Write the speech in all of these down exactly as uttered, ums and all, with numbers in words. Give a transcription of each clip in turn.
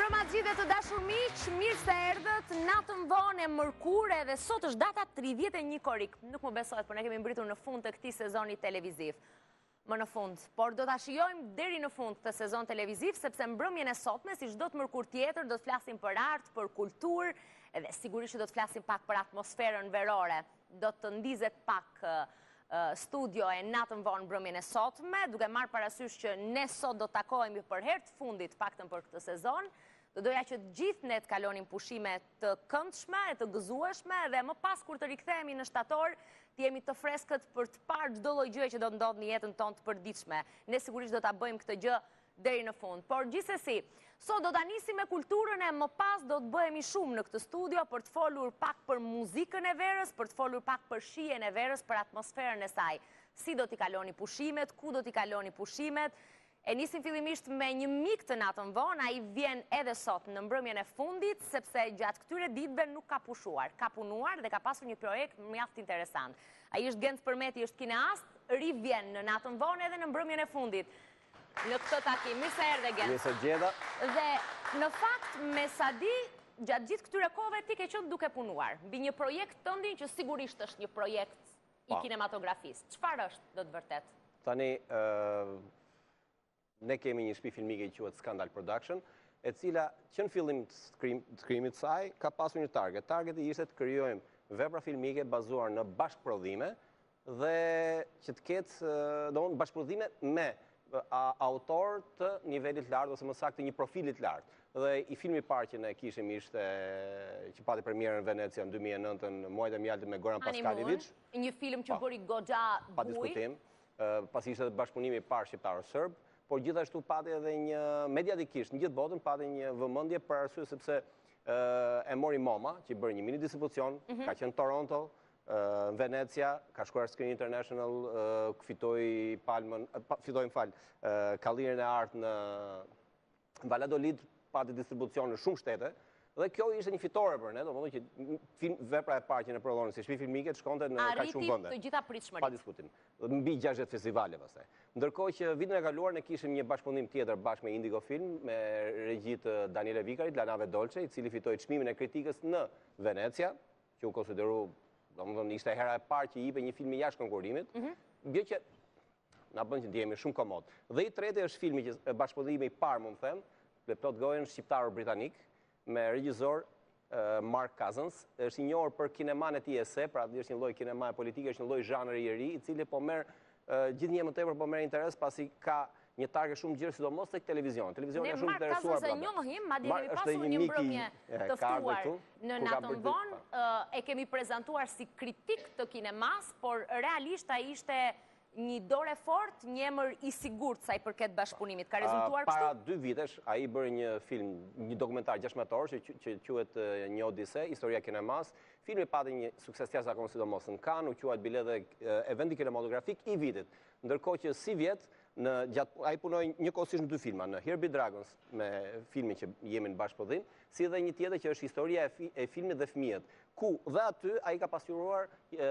mbrëma të gjithë të dashur miq, mirë se erdhët. Natën vonë e mërkure dhe sot është data tridhjetë e një korrik. Nuk më besohet, por ne kemi mbritur në fund të këtij sezoni televiziv. Më në fund, por do ta shijojmë deri në fund këtë sezon televiziv sepse mbrëmjen e sotme, si çdo të mërkur tjetër, do të flasim për art, për kulturë, edhe sigurisht që do të flasim pak për atmosferën verore. Do të ndizet pak studio e natën vonë mbrëmjen e sotme, duke marrë parasysh që ne sot do të takohemi për herë të fundit paktën për këtë sezon. Do doja që të gjithë ne të kalonim pushime të këndshme, të gëzueshme dhe më pas kur të rikthehemi në shtator, të jemi të freskët për të parë çdo lloj gjëje që do ndodh në jetën tonë të përditshme. Ne sigurisht do ta bëjmë këtë gjë deri në fund. Por gjithsesi, sot do ta nisim me kulturën e më pas do të bëhemi shumë në këtë studio për të folur pak për muzikën e verës, për të folur pak për shijen e verës, për atmosferën e saj. Si do t'i kaloni pushimet, ku do t'i kaloni pushimet? E nisim fillimisht me një mik të natën vonë, ai vjen edhe sot në mbrëmjen e fundit, sepse gjatë këtyre ditëve nuk ka pushuar, ka punuar dhe ka pasur një projekt mjaft interesant. Ai është Genc Përmeti, është kineast, rivjen në natën vonë edhe në mbrëmjen e fundit. Në këtë takim, mirë se erdhe Genc. Mirë se gjeta. Dhe në fakt, me sa di, gjatë gjithë këtyre kohëve ti ke qenë duke punuar mbi një projekt tëndin që sigurisht është një projekt i kinematografisë. Çfarë është do të vërtet? Tani, ne kemi një shtëpi filmike që quhet Scandal Production, e cila që në fillim të krijimit të saj ka pasur një target. Targeti ishte të krijojmë vepra filmike bazuar në bashkëprodhime dhe që të ketë domthonë bashkëprodhime me autor të nivelit lartë ose më saktë një profilit lartë. Dhe i filmi i parë që ne kishim ishte që pati premierën në Venecia në dy mijë e nëntë në muajt e mjaltit me Goran Paskalivic. Një film që bëri goxha buj. Pa diskutim. Pasi ishte bashkëpunimi i parë shqiptar-serb, por gjithashtu pati edhe një mediatikisht në gjithë botën pati një vëmendje për arsye sepse e mori MoMA, që bëri një mini distribucion, ka qenë Toronto, në Venecia, ka shkuar Screen International, fitoi palmën, fitoi më fal, Kallirin e artë në Valladolid, pati distribucion në shumë shtete. Dhe kjo ishte një fitore për ne, domethënë që film vepra e parë që ne prodhonin si shtëpi filmike të shkonte në kaq shumë vende. Arriti të gjitha pritshmëritë. Pa diskutim. Mbi gjashtëdhjetë festivale pastaj. Ndërkohë që vitin e kaluar ne kishim një bashkëpunim tjetër bashkë me Indigo Film me regjit Daniele Vikarit, La Nave Dolce, i cili fitoi çmimin e kritikës në Venecia, që u konsideru, domethënë ishte hera e parë që i jipe një film jashtë konkurrimit. Gjë që na bën që ndihemi shumë komod. Dhe i treti është filmi që bashkëpunimi i parë, më them, me plot gojen shqiptar-britanik, me regjisor Mark Cousins, është i njohur për kineman e tij ese, pra është një lloj kinema politike, është një lloj zhanri i ri, i cili po merr gjithnjë më tepër po merr interes pasi ka një target shumë gjerë, sidomos tek televizioni. Televizioni është shumë interesuar për atë. Ne Mark Cousins e njohim, madje kemi pasur një mbrëmje të ftuar në natën vonë, e kemi prezantuar si kritik të kinemas, por realisht ai ishte një dorë fort, një emër i sigurt sa i përket bashkëpunimit. Ka rezultuar kështu? Para dy vitesh, ai bëri një film, një dokumentar gjashtëmetor që quhet Një Odise, historia e kinemas. Filmi pati një sukses të jashtëzakonshëm sidomos në Cannes, u quajt bile dhe eventi kinematografik i vitit. Ndërkohë që si vjet, ai punoi njëkohësisht në dy filma, në Here Be Dragons me filmin që jemi në bashkëprodhim, si edhe një tjetër që është historia e filmit dhe fëmijët, ku dhe aty ai ka pasqyruar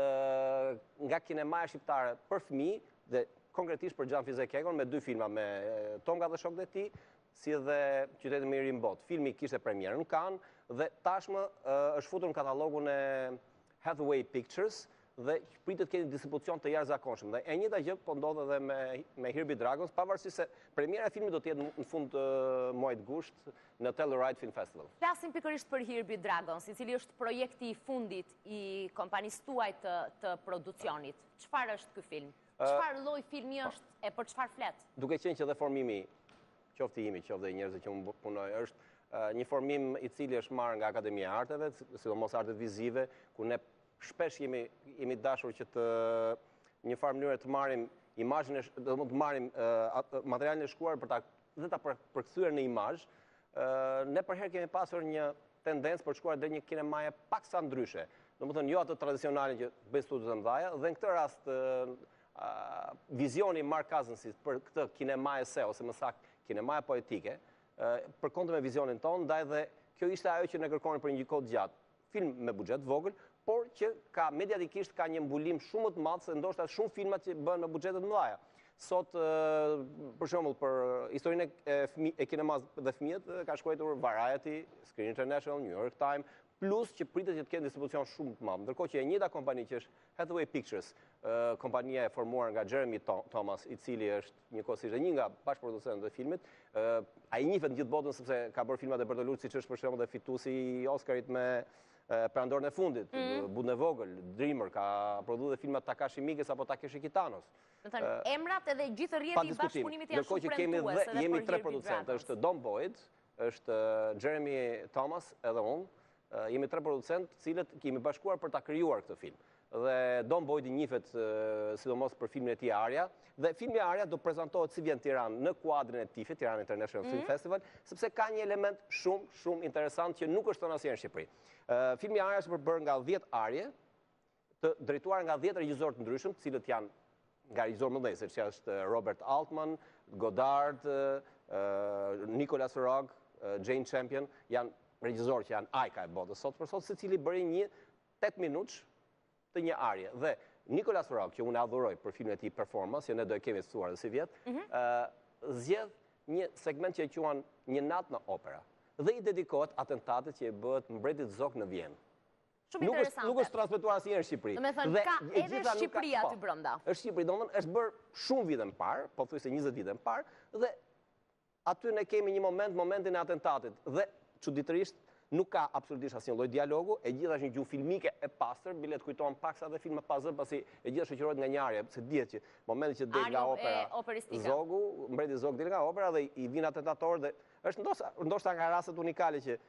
nga kinemaja shqiptare për fëmijë dhe konkretisht për Xhan Fizekekon me dy filma, me Tonga dhe shokët e tij, si edhe Qyteti më i ri në botë. Filmi kishte premierën në Cannes dhe tashmë është futur në katalogun e Hathaway Pictures dhe pritet të ketë një distribucion të jashtëzakonshëm. Dhe e njëjta gjë po ndodh edhe me me Here Be Dragons, pavarësisht se premiera e filmit do të jetë në fund të muajit gusht në Telluride Film Festival. Flasim pikërisht për Here Be Dragons, i cili është projekti i fundit i kompanisë tuaj të, të producionit. Çfarë është ky film? Çfarë lloj filmi është e për çfarë flet? Duke qenë që dhe formimi, qoftë i imi, qoftë dhe i njerëzve që unë punoj, është një formim i cili është marrë nga Akademia e Arteve, sidomos artet vizive, ku ne shpesh jemi, jemi dashur që të një farë mënyrë të marrim imazhin e do të marrim uh, materialin e shkruar për ta dhe ta përkthyer në imazh. Uh, ne për herë kemi pasur një tendencë për të shkruar dhe një kinemaje paksa ndryshe. Domethënë jo ato tradicionale që bëjnë studio të mëdha, dhe në këtë rast uh, uh, vizioni Mark Cousinsit për këtë kinemaje se ose më saktë kinemaje poetike, uh, përkundër me vizionin tonë, ndaj dhe kjo ishte ajo që ne kërkonin për një kohë gjatë. Film me buxhet vogël, por që ka mediatikisht ka një mbulim shumë të madh se ndoshta shumë filmat që bëhen me buxhete të mëdha. Sot, për shembull, për historinë e kinemas dhe fëmijët, ka shkruar Variety, Screen International, New York Times, plus që pritet që të kenë distribucion shumë të madh. Ndërkohë që e njëjta kompani që është Hathaway Pictures, kompania e formuar nga Jeremy Thomas, i cili është njëkohësisht një nga bashkëproducentët e filmit, ai njihet në gjithë botën sepse ka bërë filma të Bertolucci, siç është për shembull dhe fituesi i Oscarit me Perandorën e fundit, Budën e vogël, Dreamer, ka prodhuar dhe filmat Takashi Miike apo Takeshi Kitano's. Do të thënë, emrat edhe gjithë rrjeti i bashkëpunimit janë shumë premtues edhe jemi tre producentë, është Don Boyd, është Jeremy Thomas edhe unë, jemi tre producentë, cilët kemi bashkuar për ta krijuar këtë film. Dhe Don Boyd i njihet sidomos për filmin e tij Arja, dhe filmi Arja do prezantohet si vjen në Tiranë në kuadrin e TIFF-it, Tirana International Film Festival, sepse ka një element shumë shumë interesant që nuk është thënë asnjëherë në Shqipëri. Filmi Arja është përbërë nga dhjetë arje, të drejtuar nga dhjetë regjizorë të ndryshëm, të cilët janë nga regjizorë më dhejse, që është Robert Altman, Godard, Nicholas Roeg, Jane Campion, janë regjizorë që janë ajka e botës sot për sot, se cili bëri një tetë minutsh të një arje. Dhe Nicholas Roeg, që unë adhuroj për filmin e tij Performance, që ne do e kemi stuar dhe si vjetë, zgjedh një segment që e quan Një natë në opera. Dhe i dedikohet atentatet që e bëhet mbretit Zog në Vjenë. Shumë interesante. Nuk është transmetuar asnjëherë në Shqipëri. Do me thënë, ka edhe Shqipëria aty brenda. Është Shqipëri, domethënë është bërë shumë vite më parë, pothuajse njëzet vite më parë, dhe aty ne kemi një moment, momentin e atentatit, dhe çuditërisht nuk ka absolutisht asnjë lloj dialogu, e gjithë është një gjuhë filmike e pastër, bile të kujtohen paksa dhe filma pa zë, pasi e gjithë shoqërohet nga një arje, se dihet që momenti që del nga opera Zogu, mbreti Zog del nga opera dhe i vin atentatorë, dhe është ndoshta ndoshta nga rastet unikale që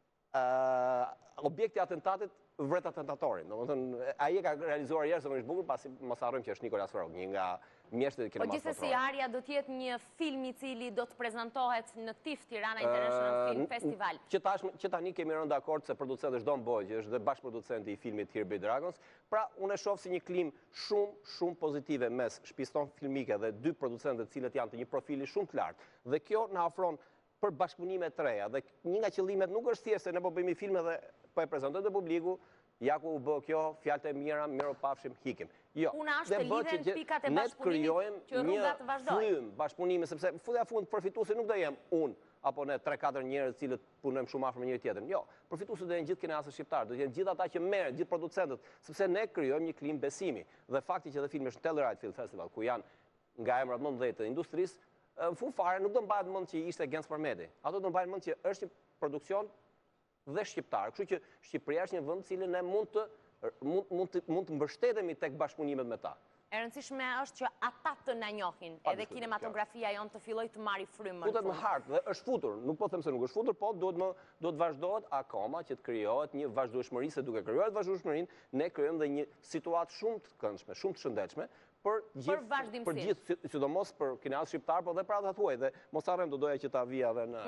objekti i atentatit vret atentatorin. Domethënë, ai e ka realizuar jashtëzakonisht bukur, pasi mos harrojmë që është Nicholas Roeg, një nga mjeshtrit e kinematografit. Po gjithsesi Arja do të jetë një film i cili do të prezantohet në TIFF, Tirana International Film Festival. Që tani kemi rënë dakord se producenti është Don Boyd, që është dhe bashkëproducenti i filmit Here Be Dragons. Pra, unë e shoh si një klim shumë shumë pozitive mes shtëpisë filmike dhe dy producentëve të cilët janë të një profili shumë të lartë. Dhe kjo na ofron për bashkëpunime të reja. Dhe një nga qëllimet nuk është thjesht se ne po bëjmë filme dhe po e prezantojmë te publiku, ja ku u bë kjo, fjalët e mira, mirë pafshim, hikim. Jo. Puna është të lidhen pikat e bashkëpunimit që rruga të vazhdojë. Ne krijojmë një bashkëpunime sepse fundja fund përfituesi nuk do jem unë apo ne tre katër njerëz të cilët punojmë shumë afër me njëri tjetrin. Jo, përfituesit do jenë gjithë kinasët shqiptar, do jenë gjithë ata që merren, gjithë producentët, sepse ne krijojmë një klim besimi. Dhe fakti që edhe filmi është në Telluride Film Festival, ku janë nga emrat më të mëdhenj të industrisë, në fund fare nuk do mbahet mend që ishte Gens Parmeti. Ato do mbahen mend që është një produksion dhe shqiptar. Kështu që Shqipëria është një vend cili ne mund të mund mund të mund të mbështetemi tek bashkëpunimet me ta. E rëndësishme është që ata të na njohin, edhe kinematografia jon të fillojë të marrë frymën. Futet në hartë dhe është futur, nuk po them se nuk është futur, po duhet më duhet vazhdohet akoma që të krijohet një vazhdueshmëri, se duke krijuar vazhdueshmërinë, ne krijojmë dhe një situatë shumë të këndshme, shumë të shëndetshme për gjithë për gjithë, sidomos për kinasët shqiptar, po dhe për ata huaj, dhe mos harrem do doja që ta vija edhe në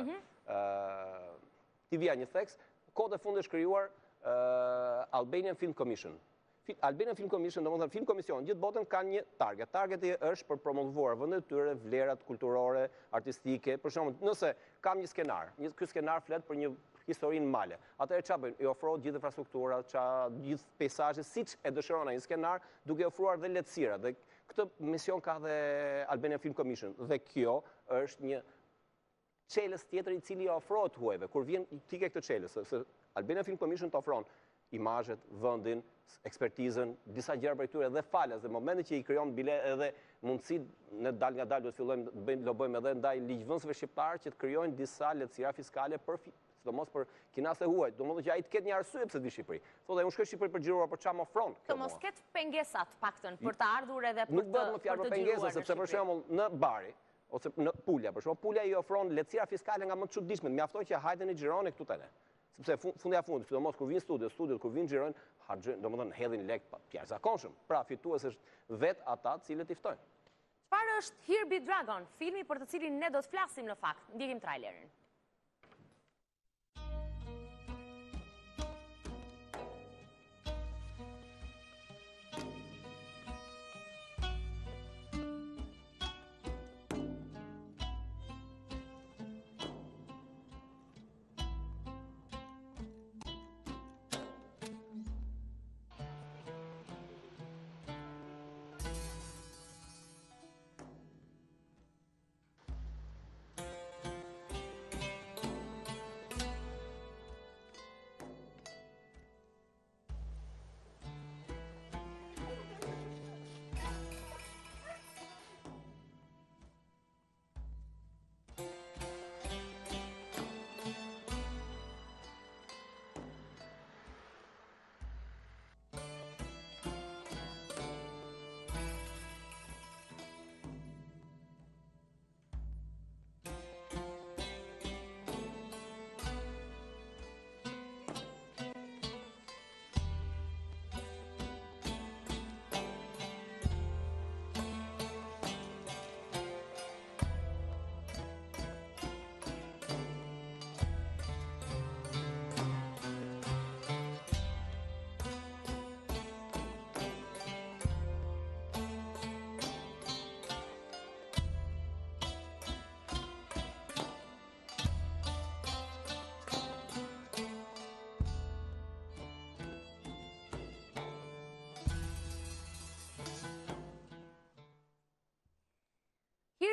ti vija një theks, kohët e fundit është krijuar Albanian Film Commission. Albanian Film Commission, domethënë Film Komision, gjithë botën kanë një target. Targeti është për promovuar vendet e tyre, vlerat kulturore, artistike. Për shembull, nëse kam një skenar, një ky skenar flet për një historinë male. Atëherë çfarë bëjnë? I ofrohet gjithë infrastruktura, çfarë gjithë peizazhe siç e dëshiron ai skenar, duke ofruar dhe lehtësira. Dhe këtë mision ka dhe Albanian Film Commission. Dhe kjo është një çelës tjetër i cili ofrohet huajve. Kur vjen ti ke këtë çelës, se Albanian Film Commission të ofron imazhet, vendin, ekspertizën, disa gjëra për këtyre dhe falas, dhe momentin që i krijon bile edhe mundësi, ne dal nga dal do të fillojmë të bëjmë lobojmë edhe ndaj ligjvënësve shqiptar që të krijojnë disa lehtësira fiskale për sidomos për kinasët e huaj. Domethënë që ai të ketë një arsye pse të vi në Shqipëri. Thotë unë shkoj në Shqipëri për xhiruar për çfarë më ofron. Të mos ketë pengesa të paktën për të ardhur edhe për të nuk bëhet më fjalë për pengesa, sepse për shembull në Bari ose në Pulja, për shembull, Pulja i ofron lehtësira fiskale nga më të çuditshme. Mjafton që hajde në xhironi këtu tani. Sepse fundja fundit, sidomos kur vin studio, studiot kur vin xhirojnë, harxhojnë, domethënë hedhin lek pa jashtëzakonshëm. Pra fitues është vetë ata të cilët i ftojnë. Çfarë është Here Be Dragon, filmi për të cilin ne do të flasim në fakt? Ndjekim trailerin.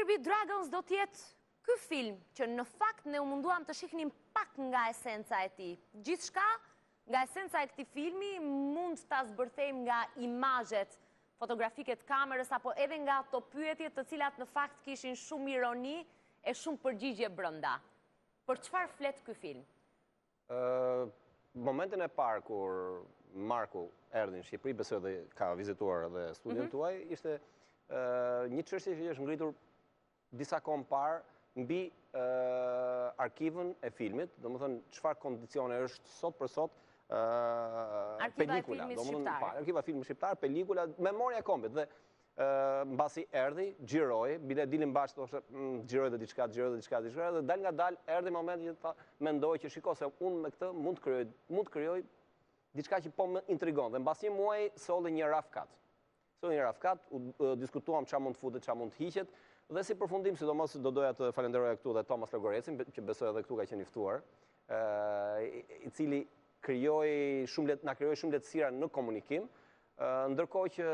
Here Be Dragons do t'jetë ky film që në fakt ne u munduam të shihnim pak nga esenca e tij. Gjithçka nga esenca e këtij filmi mund ta zbërthejmë nga imazhet fotografike të kamerës apo edhe nga ato pyetje të cilat në fakt kishin shumë ironi e shumë përgjigje brenda. Për çfarë flet ky film? Ë, momentin e parë kur Marku erdhi në Shqipëri, besoj dhe ka vizituar edhe studion tuaj, ishte një çështje që është ngritur disa kohë më parë mbi arkivën e filmit, domethënë çfarë kondicione është sot për sot Arkiva e filmit shqiptar. Arkiva e filmit shqiptar, pelikula, memoria e kombit dhe mbasi erdhi, xhiroi, bile dilin bashkë thoshte, xhiroi dhe diçka, xhiroi dhe diçka, diçka dhe dal nga dal erdhi momenti që tha, mendoj që shiko se unë me këtë mund të krijoj, mund të krijoj diçka që po më intrigon dhe mbas një muaji solli një rafkat. Solli një rafkat, u diskutuam çfarë mund të futet, çfarë mund të hiqet dhe si përfundim, sidomos do doja të falenderoja këtu dhe Thomas Logorecin, që besoj edhe këtu ka qenë i ftuar, i cili krijoi shumë let, na krijoi shumë lehtësira në komunikim, ndërkohë që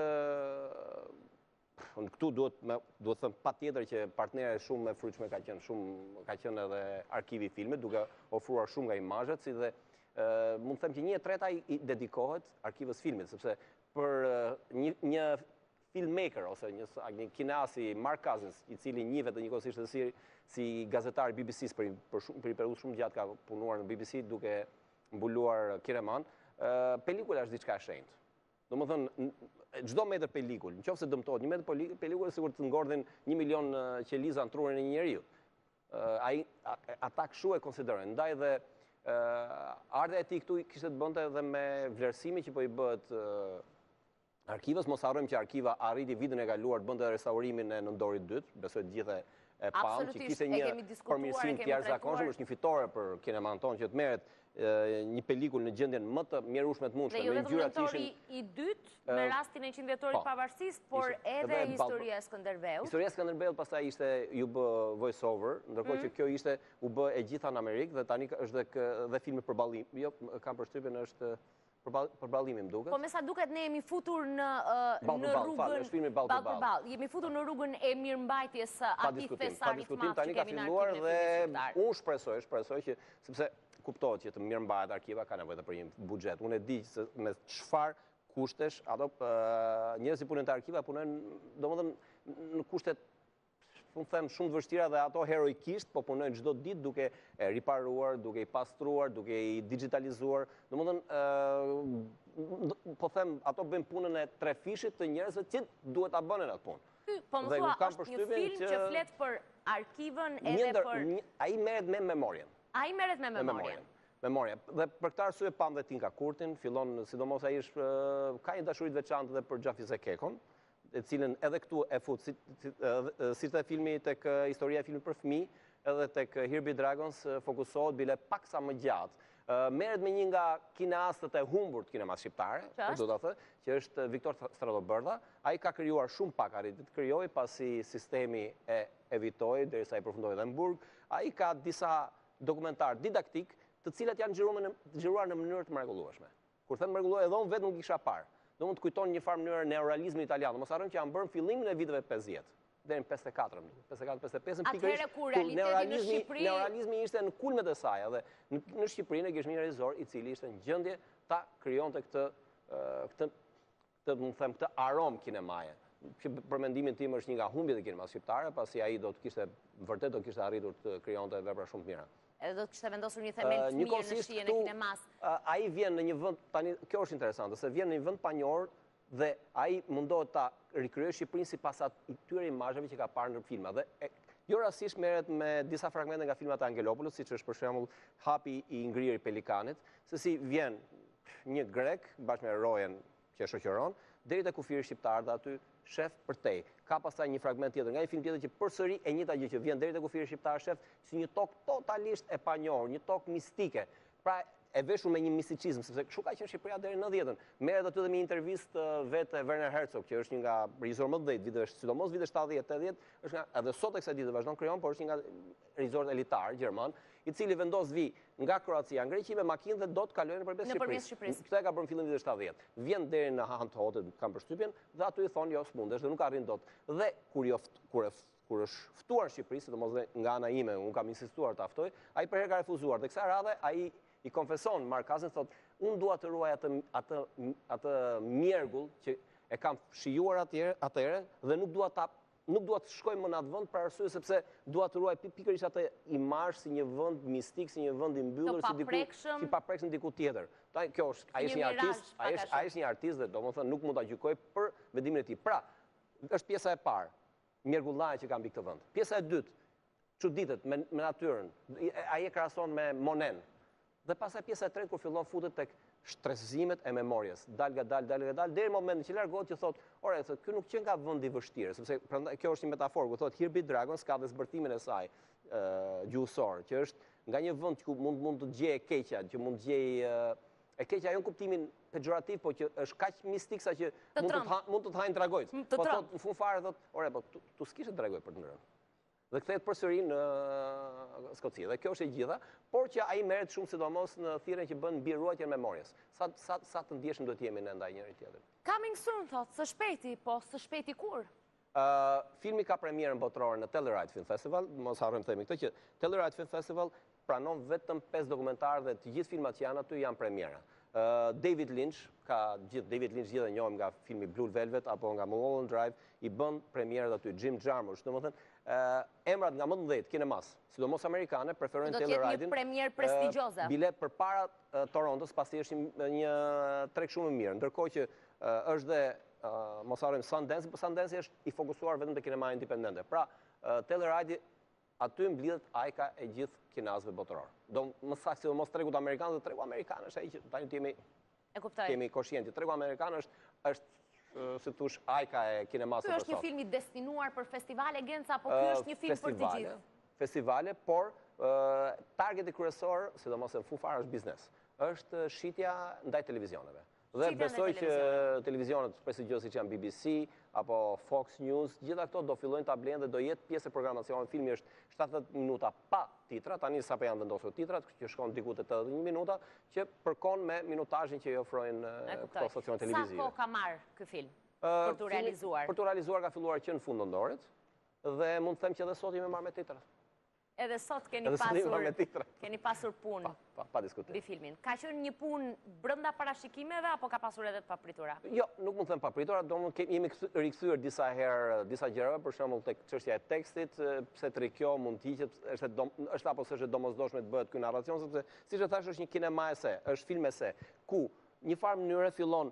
këtu duhet duhet thënë patjetër që partnere shumë e fryqme ka qenë shumë ka qenë edhe arkivi i filmit, duke ofruar shumë nga imazhet, si dhe mund të them që një e treta i dedikohet arkivës filmit, sepse për një, një filmmaker ose një, një kinasi Mark Cousins, i cili njihet dhe njëkohësisht si, si gazetar B B C-s për, për, shumë, për një periudhë shumë gjatë ka punuar në B B C duke mbuluar kineman, pelikula është diçka e shenjtë. Domethënë, çdo metër pelikull, nëse dëmtohet një metër pelikull, sikur të ngordhin një milion qeliza në trunën e një njeriu. Ai ata kështu e konsiderojnë. Ndaj dhe ardha e tij këtu kishte të bënte edhe me vlerësimin që po i bëhet arkivës. Mos harrojmë që arkiva arriti vitin e kaluar të bënte restaurimin e nëndorit dytë, besoj të gjithë e pam, që kishte një përmirësim të jashtëzakonshëm, është një fitore për kineman tonë që të merret një pelikull në gjendjen më të mjerueshme të mundshme, me ngjyrat që ishin i dytë me rastin e qindë vjetorit pavarësisë, por edhe historia e Skënderbeut. Historia e Skënderbeut pastaj ishte ju bë voice over, ndërkohë që kjo ishte u bë e gjitha në Amerikë dhe tani është dhe filmi përballim. Jo, kam përshtypjen është përballimi më duket. Po me sa duket ne jemi futur në në rrugën Ball për Ball. Jemi futur në rrugën e mirëmbajtjes atij thesarit të madh tani ka filluar dhe unë shpresoj, shpresoj që sepse kuptohet që të mirëmbahet arkiva ka nevojë për një buxhet. Unë e di se me çfarë kushtesh ato njerëzit që punojnë te arkiva punojnë domethënë në kushte unë them shumë të vështira dhe ato heroikisht, po punojnë çdo ditë duke e riparuar, duke i pastruar, duke i digitalizuar. Domethënë, po them, ato bëjnë punën e tre fishit të njerëzve që duhet ta bënin atë punë. Po më thua, është një film që flet për arkivën edhe për... Ai merret me memorien. Ai merret me memorien. Memoria. Dhe për këtë arsye pam dhe Tinka Kurtin, fillon sidomos ai është ka një dashuri të veçantë edhe për Xhafi Zekekon, e cilën edhe këtu e fut si, si, si të filmi tek historia e filmit për fëmijë, edhe tek Here Be Dragons fokusohet bile pak sa më gjatë. Merret me një nga kineastët e humbur të kinemas shqiptare, do ta thë, që është Viktor Stradobërda. Ai ka krijuar shumë pak arriti të krijojë pasi sistemi e evitoi derisa i përfundoi edhe në burg. Ai ka disa dokumentar didaktik, të cilat janë xhiruar në mënyrë të mrekullueshme. Kur them mrekulluar, edhe unë vetë nuk kisha parë. Do mund të kujton një farë mënyrë neorealizmi italian. Mos harrojmë që janë bërë fillimin e viteve pesëdhjetë, deri në pesëdhjetë e katër, pesëdhjetë e katër pesëdhjetë e pesë. Atëherë kur realiteti në Shqipëri, neorealizmi ishte në kulmet e saj, edhe në Shqipëri ne kishte një regjisor i cili ishte në gjendje ta krijonte këtë këtë këtë do të them këtë aromë kinemaje. Që për mendimin tim është një nga humbjet e kinemas shqiptare, pasi ai do të kishte vërtet do kishte arritur të krijonte vepra shumë të mira. Edhe do të kishte vendosur një themel të mirë në shijen e kinemas. Ai vjen në një vend, tani kjo është interesante, se vjen në një vend panjohur dhe ai mundohet ta rikryejë Shqipërinë sipas atyre imazheve që ka parë në filma. Dhe jo rastisht merret me disa fragmente nga filmat e Angelopoulos, siç është për shembull Hapi i ngrirë i pelikanit, se si vjen një grek bashkë me rojen që e shoqëron deri te kufiri shqiptar dhe aty shef për tej. Ka pastaj një fragment tjetër nga një film tjetër që përsëri e njëjta gjë që vjen deri te kufiri shqiptar shef si një tokë totalisht e panjohur, një tokë mistike. Pra e veshur me një misticizëm, sepse kështu ka qenë Shqipëria deri në nëntëdhjetën. Merret aty dhe me një intervistë vetë Werner Herzog, që është një nga regjisorët më të vëllë viteve, sidomos viteve shtatëdhjetë tetëdhjetë, është nga edhe sot e kësaj dite vazhdon krijon, por është një nga regjisorët elitar gjerman, i cili vendos vi nga Kroacia, në Greqi me makinë dhe do të kalojnë nëpërmjet Shqipërisë. Këtë e ka bërë në fillim viteve shtatëdhjetë. Vjen deri në Han të Hotet, kam përshtypjen, dhe aty i thonë jo s'mundesh dhe nuk arrin dot. Dhe kur jo kur kur është ftuar në Shqipëri, sidomos nga ana ime, unë kam insistuar ta ftoj, ai për herë ka refuzuar. Dhe kësaj radhe ai i konfeson Markazin, thotë, unë dua të ruaj atë atë atë mjergull që e kam shijuar atëherë, atëherë dhe nuk dua ta nuk dua të shkoj më në atë vend për arsye sepse dua të ruaj pikërisht atë imazh si një vend mistik, si një vend i mbyllur, si diku si paprekshëm diku tjetër. Kjo është, ai është një artist, ai është ai është një artist dhe domethënë nuk mund ta gjykoj për vendimin e tij. Pra, është pjesa e parë, mjergullaja që ka mbi këtë vend. Pjesa e dytë, çuditet me, me natyrën. Ai e krahason me Monen. Dhe pastaj pjesa e tretë kur fillon futet tek shtresimet e memorjes. Dal nga dal, dal nga dal, deri në momentin që largohet që thotë, "Ore, thotë, ky nuk qen nga vendi i vështirë", sepse prandaj kjo është një metaforë, ku thotë Here Be Dragons ka dhe zbërtimin e saj ë gjuhësor, që është nga një vend ku mund mund të gjej e keqja, që mund të gjej e keqja jo në kuptimin pejorativ, po që është kaq mistik sa që mund të mund të të hajnë dragojt. Po thotë në fund fare thotë, "Ore, po tu, tu s'kishe dragoj për të ngrënë." Dhe kthehet përsëri në Skoci. Dhe kjo është e gjitha, por që ai merret shumë sidomos në thirrjen që bën mbi ruajtjen e memorjes. Sa sa sa të ndjeshëm do të jemi ne ndaj njëri tjetrit. Coming soon thotë, së shpejti, po së shpejti kur? Uh, filmi ka premierën botërore në Telluride Film Festival, mos harrojmë themi këtë që Telluride Film Festival pranon vetëm pesë dokumentarë dhe të gjithë filmat që janë aty janë premiera. Uh, David Lynch, ka gjithë David Lynch gjithë e njohim nga filmi Blue Velvet apo nga Mulholland Drive, i bën premierët aty. Jim Jarmusch, domethënë uh, emrat nga më të mëdhenj kinemas, sidomos amerikane, preferojnë Telluride-in. Do të jetë një premier prestigjioze. Uh, bilet përpara uh, Torontos, pasi është një, një treg shumë i mirë, ndërkohë që uh, është dhe uh, mos harrojmë Sundance, por Sundance është i fokusuar vetëm te kinema independente. Pra, uh, Telluride aty mblidhet ajka e gjithë kinazëve botëror. Do më saktë sidomos tregut amerikan dhe tregu amerikan është ai që tani jemi e kuptoj. Kemi koshjenti. Tregu amerikan është është si thush ajka e kinemasë për sot. Ky është një film i destinuar për festivale Genca, apo ky është një film për të gjithë? Festivale, por uh, targeti kryesor, sidomos në fund fare është biznes. Është shitja ndaj televizioneve. Dhe besoj që televizionet prestigjioze siç janë B B C apo Fox News, gjitha këto do fillojnë ta blejnë dhe do jetë pjesë e programacionit. Filmi është shtatëdhjetë minuta pa titra, tani sapo janë vendosur titrat, që shkon diku te tetëdhjetë e një minuta, që përkon me minutazhin që i ofrojnë këto stacione televizive. Sa kohë ka marrë ky film për të realizuar? Për të realizuar ka filluar që në fundondoret dhe mund të them që edhe sot jemi marrë me titrat. Edhe sot keni pasur keni pasur punë pa diskutim mbi filmin. Ka qenë një punë brenda parashikimeve apo ka pasur edhe të papritura? Jo, nuk mund të them papritura, domethënë jemi rikthyer disa herë disa gjërave, për shembull tek çështja e tekstit, pse të rikjo mund të hiqet, është është apo s'është domosdoshme të bëhet ky narracion, sepse siç e thash është një kinema e se, është film e se, ku një farë mënyre fillon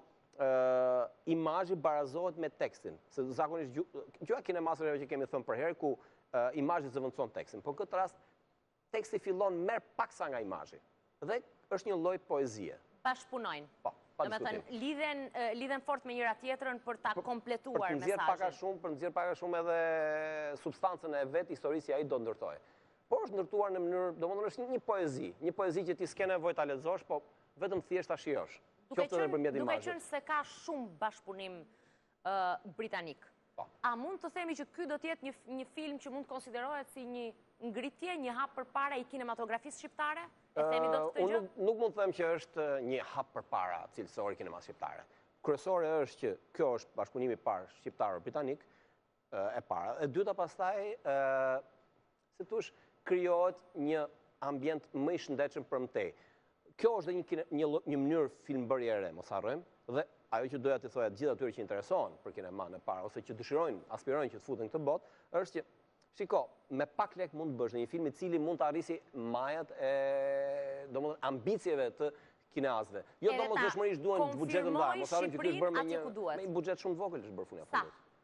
Uh, imazhi barazohet me tekstin. Se zakonisht gjëja kinemasave që kemi thënë për herë ku uh, imazhi zëvendëson tekstin. Po këtë rast teksti fillon merr paksa nga imazhi. Dhe është një lloj poezie. Bashkëpunojnë. Po, pa diskutim. Domethënë lidhen uh, lidhen fort me njëra tjetrën për ta kompletuar mesazhin. Për të nxjerrë pak a shumë, për të nxjerrë pak a shumë edhe substancën e vet, historisë që ai do ndërtojë. Por është ndërtuar në mënyrë, domethënë është një poezi, një poezi që ti s'ke nevojë ta lexosh, po vetëm thjesht ta shijosh. Duke qenë se ka shumë bashkëpunim uh, britanik. Pa. A mund të themi që ky do të jetë një, një film që mund të konsiderohet si një ngritje, një hap përpara i kinematografisë shqiptare? E themi do të uh, nuk, nuk mund të them që është një hap përpara cilësor i kinemasë shqiptare. Kryesore është që kjo është bashkëpunimi i parë shqiptar-britanik, uh, e para. E dyta pastaj, uh, si thosh, krijohet një ambient më i shëndetshëm për mëtej. Kjo është një, një, një mënyrë filmbërje e re, mos harrojmë, dhe ajo që doja të thoja gjithë atyre që interesohen për kineman e parë, ose që dëshirojnë, aspirojnë që të futen këtë botë, është që, shiko, me pak lek mund të bësh në një film i cili mund të arrisi majat e domethënë ambicieve të kineasëve. Jo domosdoshmërisht duan buxhet të madh, mos harrojmë që ky është bërë me një me një buxhet shumë të vogël është bërë funi apo.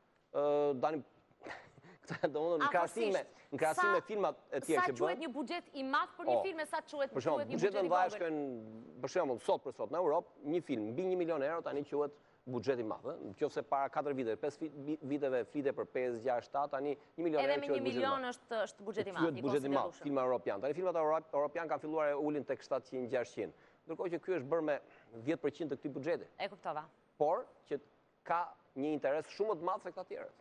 Ë, tani domethënë në krahasim me në krahasim me filmat e tjerë që bën. Sa quhet një buxhet i madh për një film e sa quhet një buxhet i vogël? Për shembull, sot për sot në Europë, një film mbi një milion euro tani quhet buxhet i madh, ëh. Nëse para katër viteve, pesë viteve flite për pesë, gjashtë, shtatë, tani një milion euro quhet buxhet i madh. Edhe me një milion është është buxhet i madh, i konsiderueshëm. Filma europian. Tani filmat europian kanë filluar e ulin tek shtatëqind gjashtëqind. Ndërkohë që ky është bërë me dhjetë përqind të këtij buxheti. E kuptova. Por që ka një interes shumë më të madh se këta tjerët.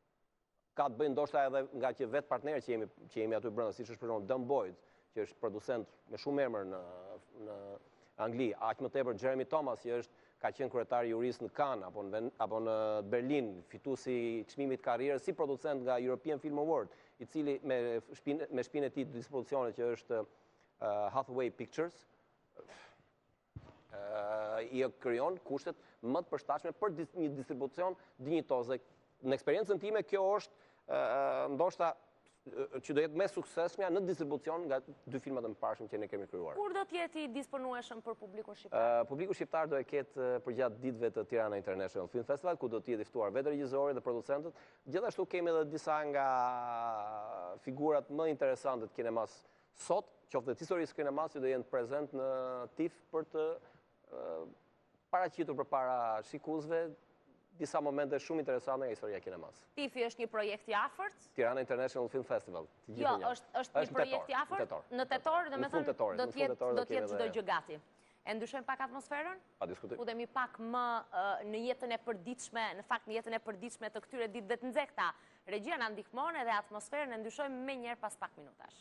Ka të bëjë ndoshta edhe nga që vetë partnerët që jemi që jemi aty brenda, siç është për shembull Dunn Boyd, që është producent me shumë emër në në Angli, aq më tepër Jeremy Thomas, që është ka ka qenë kryetar jurist në Cannes apo në, apo në Berlin, fituesi çmimit karrierës si producent nga European Film Award, i cili me shpinë me shpinën e tij të distribucionit që është uh, Hathaway Pictures, uh, i krijon kushtet më të përshtatshme për dis një distribucion dinjitoz. Në eksperiencën time kjo është uh, ndoshta që do jetë më suksesshme në distribucion nga dy filmat e mëparshëm që ne kemi krijuar. Kur do të jetë i disponueshëm për publikun shqiptar? Uh, publiku shqiptar do e ketë përgjatë ditëve të Tirana International Film Festival, ku do të jetë i ftuar vetë regjisorët dhe producentët. Gjithashtu kemi edhe disa nga figurat më interesante të kinemas sot, qoftë të historisë së kinemas, që do jenë prezent në T I F për të uh, paraqitur përpara shikuesve disa momente shumë interesante nga historia e kinemas. T I F-i është një projekt i afërt? Tirana International Film Festival. Jo, është, është një projekt i afërt? Në tetor, dhe me thënë, do të jetë do të jetë çdo gjë gati. E ndryshojmë pak atmosferën? Pa diskutim. Udhemi pak më uh, në jetën e përditshme, në fakt në jetën e përditshme të këtyre ditëve të nxehta. Regjia na ndihmon edhe atmosferën e ndryshojmë më njëherë pas pak minutash.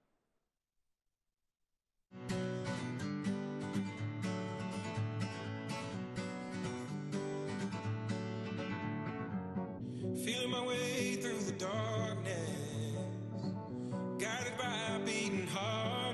Feeling my way through the darkness, guided by a beating heart.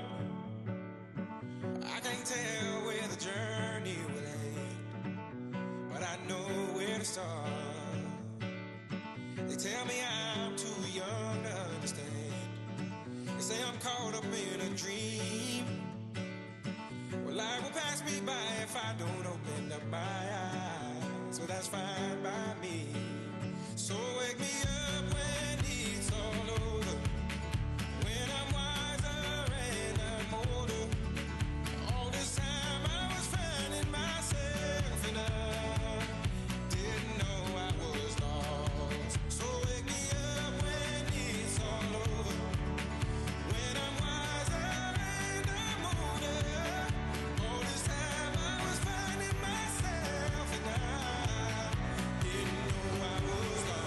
I can't tell where the journey will end, but I know where to start. They tell me I'm too young to understand. They say I'm caught up in a dream. Well, life will pass me by if I don't open up my eyes. So that's fine by me. So wake me up when it's all over, when I'm wiser and I'm older. All this time I was finding myself and I didn't know I was lost. So wake me up when it's all over, when I'm wiser and I'm older. All this time I was finding myself and I didn't know I was lost.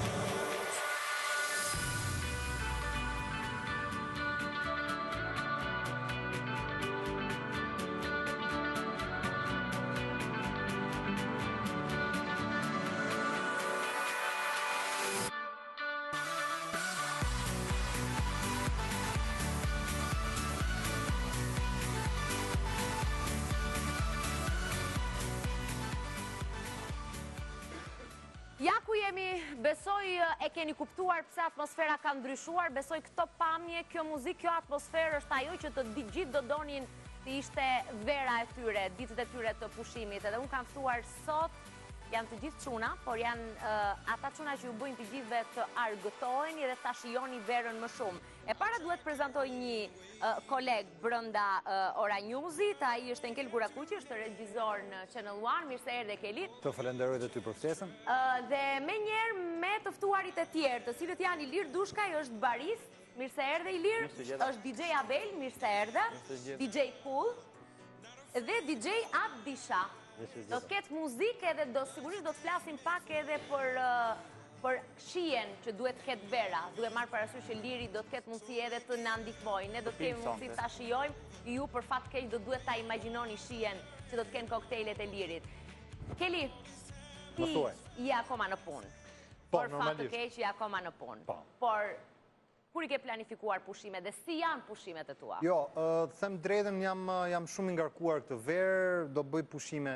Ja ku jemi, besoj e keni kuptuar pse atmosfera ka ndryshuar, besoj këto pamje, kjo muzikë, kjo atmosferë është ajo që të gjithë do donin të ishte vera e tyre, ditët e tyre të pushimit. Edhe unë kam ftuar sot, janë të gjithë çuna, por janë uh, ata çuna që ju bëjnë të gjithëve të argëtoheni dhe ta shijoni verën më shumë. E para duhet prezantoj një uh, koleg brenda uh, Ora Newsit, ai është Enkel Gurakuqi, është regjisor në Channel One. Mirë se erdhe Keli. Të falenderoj dhe ty për ftesën. Uh, dhe me njerë me të ftuarit e tjerë, të cilët janë Ilir Dushkaj, është barist. Mirë se erdhe Ilir. Është D J Abel, mirë se erdhe. D J Cool dhe D J Abdisha. Do të ketë muzikë edhe do sigurisht do të flasim pak edhe për uh, për shijen që duhet të ketë vera. Duhet marrë parasysh që Liri do të ketë mundësi edhe të na ndihmojë. Ne do të kemi mundësi ta shijojmë, ju për fat keq do duhet ta imagjinoni shijen që do të kenë koktejlet e Lirit. Keli, ti je akoma në punë. Po, për fat të keq je akoma në punë. Po. Por kur i ke planifikuar pushimet dhe si janë pushimet e tua? Jo, uh, them drejtën, jam, jam shumë i ngarkuar këtë verë, do bëj pushime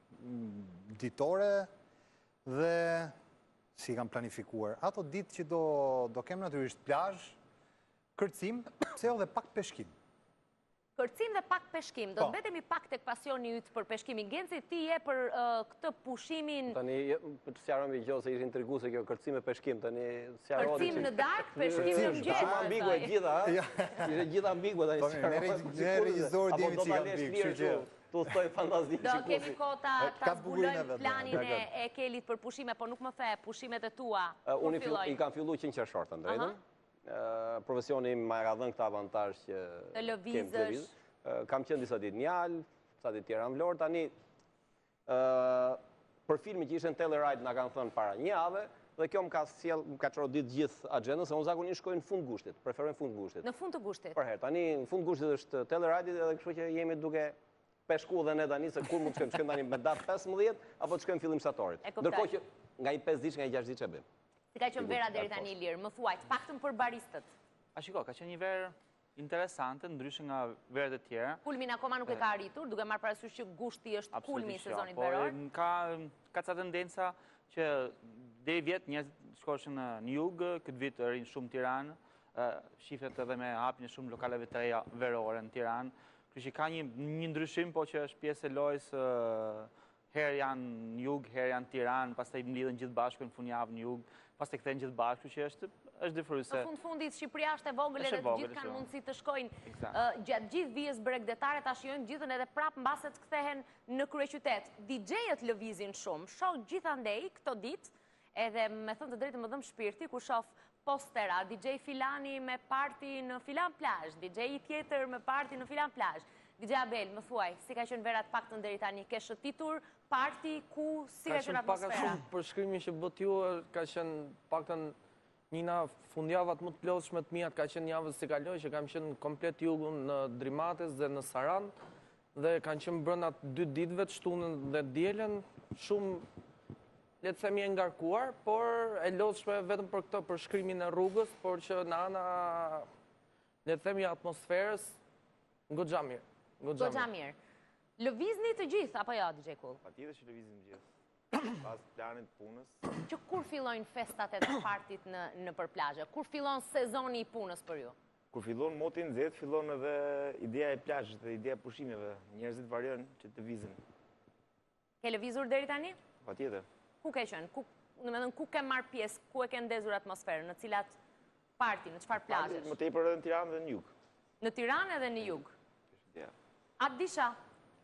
ditore dhe si kam planifikuar. Ato ditë që do, do kem natyrisht plazh, kërcim, pse edhe pak peshkim. Kërcim dhe pak peshkim. Do të betemi pak tek pasioni yt për peshkimin. Genci, ti je për uh, këtë pushimin... Tani, për të sjarojmë i gjohë se ishë intriguese kjo kërcim e peshkim. Tani, kërcim në darkë, peshkim në mëngjes. Shumë ambigu e gjitha, ha? Ishë gjitha ambigu, tani sjarojmë. Ne regjizorë dimi që jam ambigu. Tu thoj fantastik. Do kemi kohë ta zbulojmë planin e Kelit për pushime, po nuk më the pushimet e tua. Unë i kam fillu që në qërshorë të ndrejtën. Profesioni më ka dhënë këtë avantazh që të lëvizësh. Kam qenë disa ditë Njal, disa ditë tjera në Vlorë, tani për filmin që ishte në Teleride na kanë thënë para një jave, dhe kjo më ka sjell, më ka çorë ditë gjithë agjendën, se unë zakonisht shkoj në fund gushtit, preferoj në fund gushtit. Në fund të gushtit. Për herë, tani në fund gushtit është Teleride, edhe kështu që jemi duke peshku dhe ne tani se kur mund të shkojmë, shkojmë tani me datë pesëmbëdhjetë apo të shkojmë fillim shtatorit. E kuptoj. Ndërkohë që nga i pesë ditë, nga i gjashtë ditë që bëjmë. Si ka qenë vera deri tani lirë, më thuaj, të paktën për baristët. A shiko, ka qenë një verë interesante, ndryshe nga verët e tjera. Kulmin akoma nuk e ka arritur, duke marrë parasysh që gushti është kulmi i Absolutisht, jo. sezonit Po, veror. Ka ka ca tendenca që deri vjet njerëzit shkoshin në në jug, këtë vit rinë shumë në Tiranë, ë, shifet edhe me hapjen e shumë lokaleve të reja verore në Tiranë. Kështu që ka një një ndryshim, po që është pjesë e lojës, ë, herë janë në jug, herë janë në Tiranë, pastaj mlidhen gjithë bashkë në fundjavë në jug, pastaj kthehen gjithë bashkë, që është është dyfryse. Në fund fundit Shqipëria është e vogël Është e edhe të vogël, gjithë kanë është mundësi të shkojnë Eksakt. ë, gjatë gjithë vijës bregdetare ta shijojnë gjithën edhe prapë mbase të kthehen në kryeqytet. D J-ët lëvizin shumë. Shoh gjithandej këto ditë, edhe me thënë të drejtë më dhëm shpirti kur shoh postera, D J filani me parti në filan plazh, D J tjetër me parti në filan plazh. D J Abel, më thuaj, si ka qenë vera të paktën deri tani? Ke shëtitur parti ku si ka qenë pak a atmosfera? shumë përshkrimin që bët ju, ka qenë paktën njëna fundjavat më të plotshme të mia ka qenë javës që kaloi, që kam qenë komplet jugun në Drimates dhe në Saran, dhe kanë qenë brenda dy ditëve të shtunën dhe dielën, shumë le të themi e ngarkuar, por e lodhshme vetëm për këtë përshkrimin e rrugës, por që në ana le të themi atmosferës goxha mirë. Goxha mirë. Lëvizni të gjithë apo jo, D J Cool? Patjetër që lëvizim gjithë. Pas planit punës. Që kur fillojnë festat e të partit në, në për plazhe? Kur fillon sezoni i punës për ju? Kur fillon moti nxehtë, fillon edhe ideja e plazhit dhe ideja e pushimeve. Njerëzit variojnë që të vizin. Ke lëvizur deri tani? Patjetër. Ku ke qenë? Ku, domethënë ku ke marrë pjesë? Ku e ke ndezur atmosferën? Në cilat parti, në çfarë plazhesh? Më tepër edhe në Tiranë dhe në jug. Në Tiranë edhe në jug. Ja. Atë disha.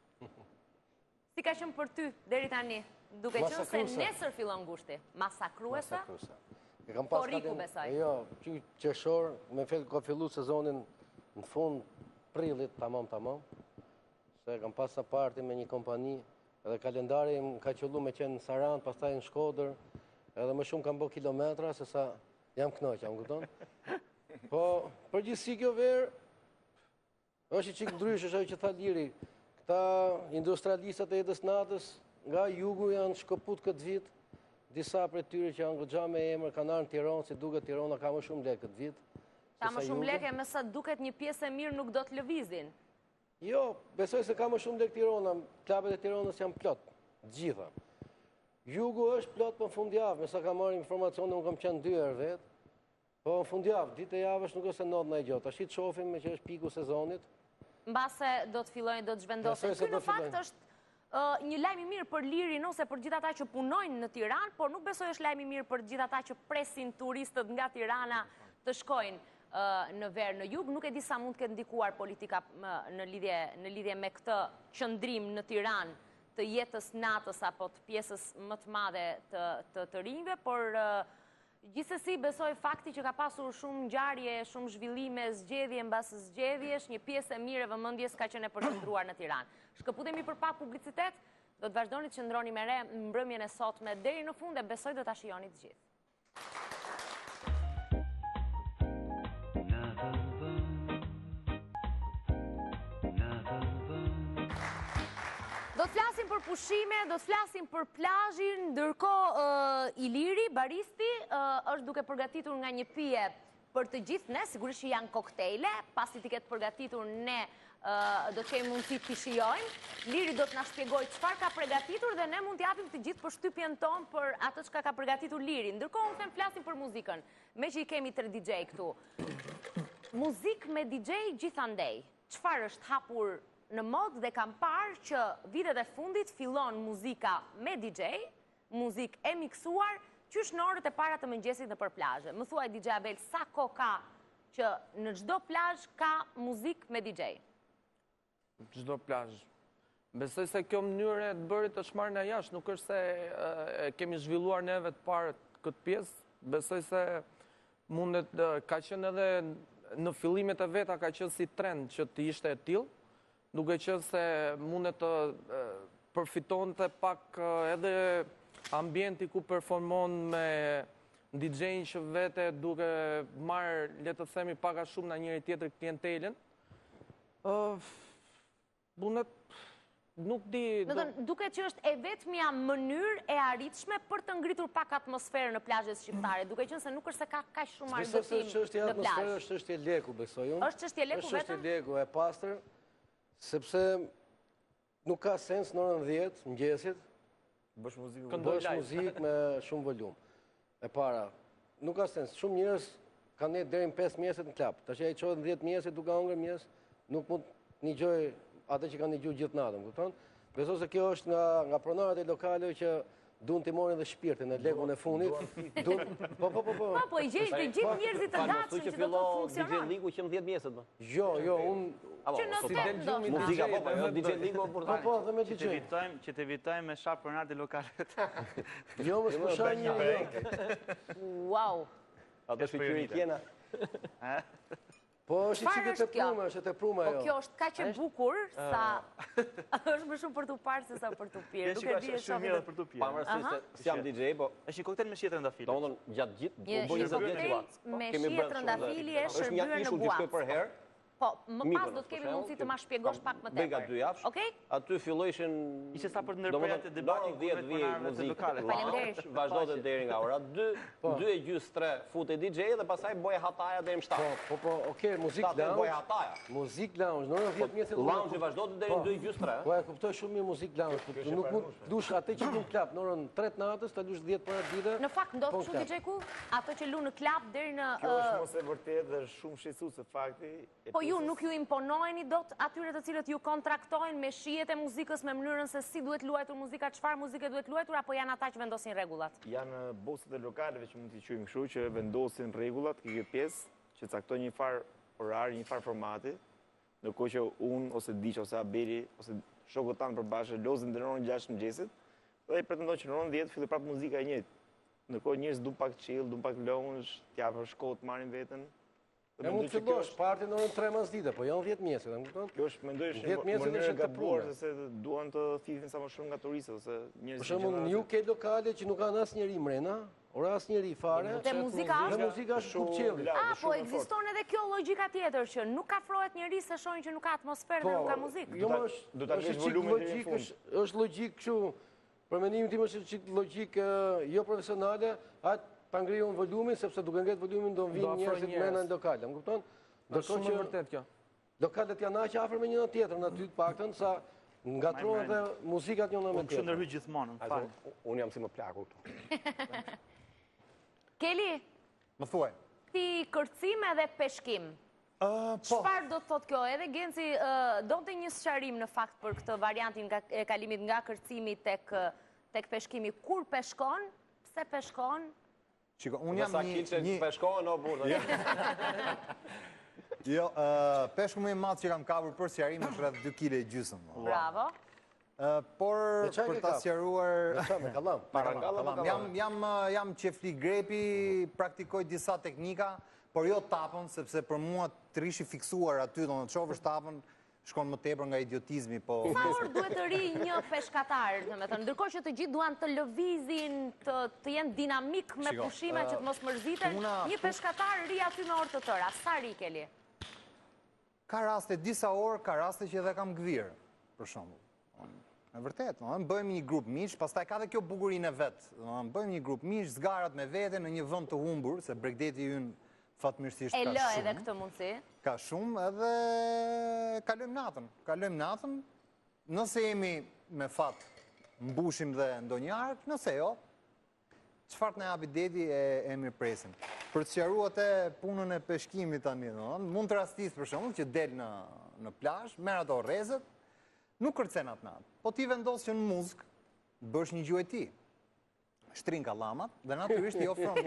Si ka qenë për ty deri tani? Duke qenë se Masakruese. nesër fillon ngushti. Masakruese? Masakruese. E kam Po pas Riku kalin- besoj. Jo, që qershor, me fet ka fillu sezonin në fund prillit, tamam, tamam. Se kam pas sa parti me një kompani, edhe kalendari më ka qëllu me qenë në Saran, pastaj në Shkodër, edhe më shumë kam bë kilometra, se sa jam knoq, jam kupton? Po, përgjithësi kjo verë, është i qikë ndrysh, është ajo që tha Liri. Këta industrialistat e jetës natës, nga jugu janë shkëput këtë vit, disa për tyre që janë goxha me emër, kanë arë në Tiranë, si duket Tirana ka më shumë lekë këtë vit. Ka se më sa shumë jugu. lekë, me sa duket një pjesë e mirë nuk do të lëvizin. Jo, besoj se ka më shumë lekë Tirana, klubet e Tiranës janë plot, të gjitha. Jugu është plot për fundjavë, me sa kam marrë informacione, unë kam qenë dy herë vetë, po në fundjavë, ditë e javësh nuk është e notë në e gjotë, ashtë i të shofim me që është piku sezonit. Mbase do të fillojnë, do të zhvendosen. Besoj se Ky do në fakt fillojnë. është ë, një lajm i mirë për Lirin ose për gjithë ata që punojnë në Tiranë, por nuk besoj është lajm i mirë për gjithë ata që presin turistët nga Tirana të shkojnë ë, në verë në jug. Nuk e di sa mund të ketë ndikuar politika më, në lidhje në lidhje me këtë qëndrim në Tiranë të jetës natës apo të pjesës më të madhe të të, të rinjve, por ë, gjithsesi besoj fakti që ka pasur shumë ngjarje, shumë zhvillime, zgjedhje mbas zgjedhjesh, një pjesë e mirë e vëmendjes ka qenë e përqendruar në Tiranë. Shkëputemi për pak publicitet, do të vazhdoni të qëndroni me re në mbrëmjen e sotme deri në fund e besoj do ta shijoni të gjithë. Do të flasim për pushime, do të flasim për plazhin, ndërkohë ë, Iliri, baristi, ë, është duke përgatitur nga një pije për të gjithë ne, sigurisht që janë koktejle, pasi ti ketë përgatitur ne ë, do të kemi mundësi të shijojmë. Liri do të na shpjegojë çfarë ka përgatitur dhe ne mund t'japim të gjithë përshtypjen tonë për atë çka ka përgatitur Liri. Ndërkohë unë them flasim për muzikën, me që i kemi tre D J këtu. Muzikë me D J gjithandej. Çfarë është hapur në mod dhe kam parë që vitet e fundit fillon muzika me D J, muzikë e miksuar, qysh në orët e para të mëngjesit në për plazhe. Më thuaj D J Abel, sa kohë ka që në çdo plazh ka muzikë me D J? Çdo plazh. Besoj se kjo mënyrë e të bërit është marrë nga jashtë, nuk është se e, kemi zhvilluar neve të parë këtë pjesë. Besoj se mundet, e, ka qenë edhe në fillimet e veta ka qenë si trend që të ishte e tillë, duke qenë se mundet të e, përfitonte pak e, edhe ambienti ku performon me D J-in që vete duke marrë, le të themi, pak a shumë nga njëri tjetër klientelën. Uh, Bunët nuk di... Në thënë, duke që është e vetmja mënyrë e arritshme për të ngritur pak atmosferë në plazhet shqiptare, duke qenë se nuk është se ka kaq shumë argëtim në plazh. Është çështje leku, besoj unë. Është çështje leku vetëm? Është çështje leku e pastër, sepse nuk ka sens në orën dhjetë mëngjesit bësh muzikë, bësh muzikë me shumë volum. E para, nuk ka sens. Shumë njerëz kanë ne deri në pesë mjeset në klap. Tash ai çohet në dhjetë mjeset duke hëngrë mjes, nuk mund të ngjoj atë që kanë dëgjuar gjithë natën, kupton? Besoj se kjo është nga nga pronarët e lokaleve që duan të morin dhe shpirtin e lekun e fundit. Duan po po po po. Po po i gjej të gjithë njerëzit të gatshëm që do të funksionojnë. D J Ligu që në dhjetë mjeset më. Jo, jo, unë që në si del gjumi muzika po po, jo D J Ligu por po po, dhe me Që D të J. evitojmë, që të evitojmë me shap pronarët e lokalet. Jo, më spushaj një jo. Wow. Atë shpëqyri tjena. Po është i çike të prumë, është të prumë Po ajo. kjo është kaq e bukur sa është më shumë për të parë se sa për të pirë. Nuk e di Është shumë mirë për të pirë. Pavarësisht se si jam D J, po Është një koktel me shije trëndafili. domethënë gjatë gjithë Një po njëzet vjet koktel gjatë. me shije trëndafili e Është një shërbyer në ishull që shkoj për buat. herë. Po, më pas Mykonos, do të kemi për mundësi shembull, të ma shpjegosh pak më Bëj ka tepër. dy javësh. Okej? Aty fillojshin Ishte sa për të ndërprerje të debatit në dhjetë vjet pronarëve të lokale. Faleminderit. Vazhdonte deri nga ora dy, dy e gjys tre fute D J dhe pastaj boja hataja deri në Po, shtatë. po, po, okay, muzik Shtatë boja lounge. hataja. Muzik lounge, në dhjetë mjeset. Lounge vazhdonte deri në dy e gjys tre. Po e kuptoj shumë mirë muzik lounge, po tu nuk mund lush atë që nuk klap në orën tre të natës, ta lush dhjetë për ditë. Në fakt ndodh Po, kështu klap. D J ku? Ato që lu në klap deri në Kjo është ë, mos e vërtet dhe është shumë shqetësuese fakti. e po ju pjesës- nuk ju imponojeni dot atyre të cilët ju kontraktojnë me shijet e muzikës, me mënyrën se si duhet luajtur muzika, çfarë muzike duhet luajtur, apo janë ata që vendosin rregullat? Janë bosët e lokaleve që mund t'i quajmë kështu, që vendosin rregullat, kjo pjesë, që caktojnë një farë orar, një farë formati, ndërkohë që unë, ose Diq, ose Abeli, ose shokët tanë përbashkë, lozin dhe në orën gjashtë mëngjesit, dhe ai pretendon që në orën dhjetë filloi prapë muzika e njëjtë. Ndërkohë njerëz duan pak chill, duan pak lounge, t'japë shkot, marrin veten. Dhe E mund mendoj të që kjo fillosh është- parti në orën tre mas dite, po janë dhjetë mjeset, e kupton? Kjo është mendoj është dhjetë një mjeset mënyrë është e të gabuar prume. se duan të thithin sa më shumë nga turistët ose njerëzit. Për që shembull, gjëna- ju ke lokale që nuk kanë asnjëri mrena, ora asnjëri fare. Dhe muzika Dhe është? muzika është Shumë kupçelli. larg, Ah, është po shumë e fortë. ekziston edhe kjo logjika tjetër që nuk afrohet njëri se shohin që nuk ka atmosferë dhe nuk ka muzikë. Jo, Do ta- më është do ta është ngresh çik volumin deri në logjik, fund. është është logjik kështu. Për mendimin tim është çik logjik ë, jo profesionale, atë ta ngrijon volumin sepse duke ngritur volumin do Do vinë afrojnë njerëzit njerëz. mrena në lokale, më kupton? Është Ndërkohë shumë e që vërtet kjo. lokalet janë aq afër me njëra tjetrën, aty të paktën sa ngatrohen Majmren. edhe muzikat njëra me Unë kështu tjetrën. ndërhyj gjithmonë, në fakt. Unë jam si më plakur këtu. Keli, Më thuaj. ti kërcime dhe peshkim. Ë, po. Çfarë do të thotë kjo? Edhe Genci ë, donte një sqarim në fakt për këtë variantin nga e kalimit nga kërcimi tek ë, tek peshkimi. Kur peshkon? Pse peshkon? Shiko, unë Unë jam sa një... kilçe një... peshkohen o burr. Jo, ë, peshku më i madh që kam kapur për sqarim është rreth dy kile e gjysmë. Bravo. Ë, por Me çfarë për ke ta kap? sqaruar... Me çfarë me kallam? Para kallam, Tamam, jam jam ë, jam qefli grepi, praktikoj disa teknika, por jo tapën, sepse për mua të rishi fiksuar aty, do të shohësh tapën, shkon më tepër nga idiotizmi, po Sa orë duhet të ri një peshkatar, domethënë, ndërkohë që të gjithë duan të lëvizin, të, të jenë dinamik me Shiko, pushime që të mos mërziten, puna- një peshkatar ri aty me orë të tëra. Sa ri Keli? ka raste disa orë, ka raste që edhe kam gvir, për shembull. E vërtet, do të bëjmë një grup miq, pastaj ka edhe kjo bukurinë e vet. Do të bëjmë një grup miq, zgarat me vete në një vend të humbur, se Bregdeti ynë fatmirësisht E ka lë edhe shumë. këtë mundësi. Ka shumë edhe kalojmë natën. Kalojmë natën. Nëse jemi me fat, mbushim dhe ndonjë ark, nëse jo, çfarë na japi deti e, e mirëpresim. Për të sqaruar atë punën e peshkimit tani, do, mund të rastis për shembull që del në në plazh, merr ato rrezet, nuk kërcen atë natë. Po ti vendos që në muzikë bësh një gjuhë e ti. Shtrin kallamat dhe natyrisht i ofron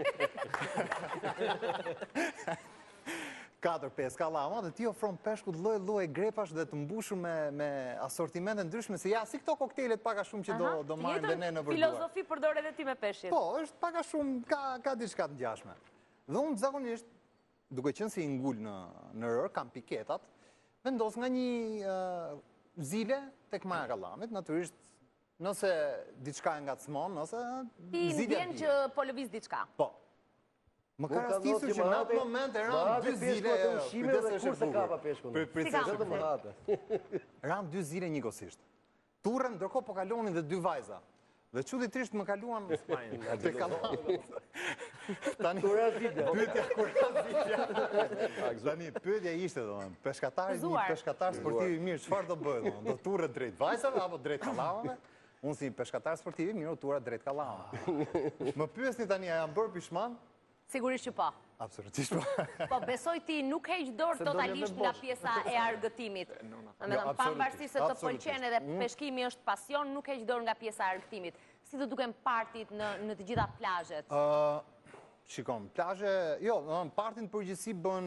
katër pesë kallama dhe ti ofron peshkut lloj lloj grepash dhe të mbushur me me asortimente ndryshme se ja si këto koktejlet pak a shumë që do Aha, do marrin njëjtën dhe ne në vërduar. filozofi përdor edhe ti me peshqit. Po, është pak a shumë ka ka diçka të ngjashme. Dhe unë zakonisht duke qenë se i ngul në në rër kam piketat, vendos nga një uh, zile tek maja kallamit, natyrisht nëse diçka e ngacmon, nëse Ti zilja ndjen bie. që po lëviz diçka. Po. Më ka Unë ka rastisur ndodhur që që në më atë hate- moment e më ran hate dy peshku zile. atë jo, ushqime kujdes dhe është e kurse bukur. kapa peshkun. Për- për- Si se ka? është e Vetëm bukur. hate. Ran dy zile njëkohësisht. turën, ndërkohë po kalonin dhe dy vajza. Dhe çuditërisht më kaluan te kallava. Tani pyetja kur Tani pyetja ishte domethënë, peshkatari, një peshkatar sportiv i mirë, çfarë do bëj domethënë? Do turret drejt vajzave apo drejt kallavave? Unë si peshkatar sportiv i mirë, u turra drejt kallavave. Më pyesni tani, a jam bërë pishman? Sigurisht që po. Absolutisht po. Po, besoj ti nuk heq dorë totalisht nga pjesa e argëtimit. Domethënë, pavarësisht se të pëlqen edhe peshkimi është pasion, nuk heq dorë nga pjesa e argëtimit. Si do duken partit në të gjitha plazhet? Shikon, plazhe, jo, partin përgjithësi bën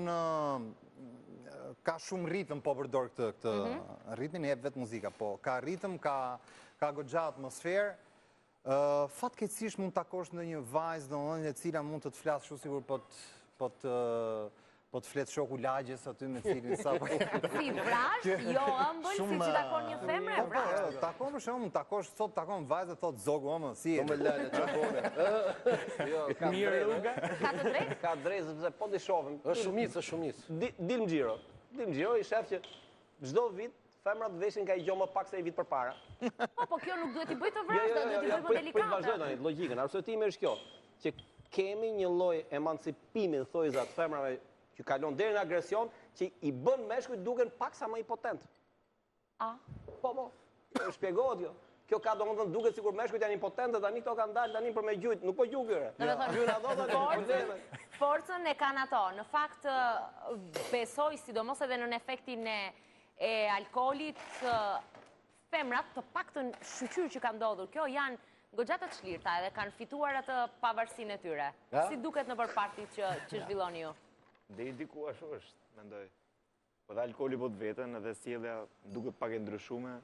ka shumë ritëm po përdor këtë ritmin, e vetë muzika, po ka ritëm, ka goxha atmosferë. Fatkeqësisht mund të takosh në një vajzë domethënë e cila mund të të flasë shumë sigur po të po të po të flet shoku lagjes aty me cilin sapo. Si vrash, jo ëmbël, si që takon një femre, vrash. Takon për shembull, takosh sot takon vajzë thot zogu ëmë, si e. Do më lale çabone. Jo, ka drejtë. Ka të drejtë? Ka drejtë sepse po të shohim. Është shumicë, është shumicë. Dilm Xhiro. Dilm Xhiro i shef që çdo vit femrat veshin ka i gjo më pak se i vit përpara. Po, po kjo nuk duhet i bëj të vrashë, duhet i bëj më delikate. Po të vazhdoj tani logjikën. Arsyetimi është kjo, që kemi një lloj emancipimi thojza të femrave që kalon deri në agresion, që i bën meshkujt duken paksa më impotent. A? Po, po. Shpjegohet kjo. Kjo ka domethënë duket sikur meshkujt janë impotentë, tani këto kanë dalë tani për me gjujt, nuk po gjuh këre. Gjujnë ato tani. Forcën e kanë ato. Në fakt besoj, sidomos edhe në efektin e e alkoolit, femrat të paktën shqyqyr që ka ndodhur. Kjo janë goxha të çlirta edhe kanë fituar atë pavarësinë e tyre. Si duket në partit që zhvilloni ju? Deri diku ashtu është, mendoj. Po dhe alkooli po të vetën edhe sjellja duket pak e ndryshuar.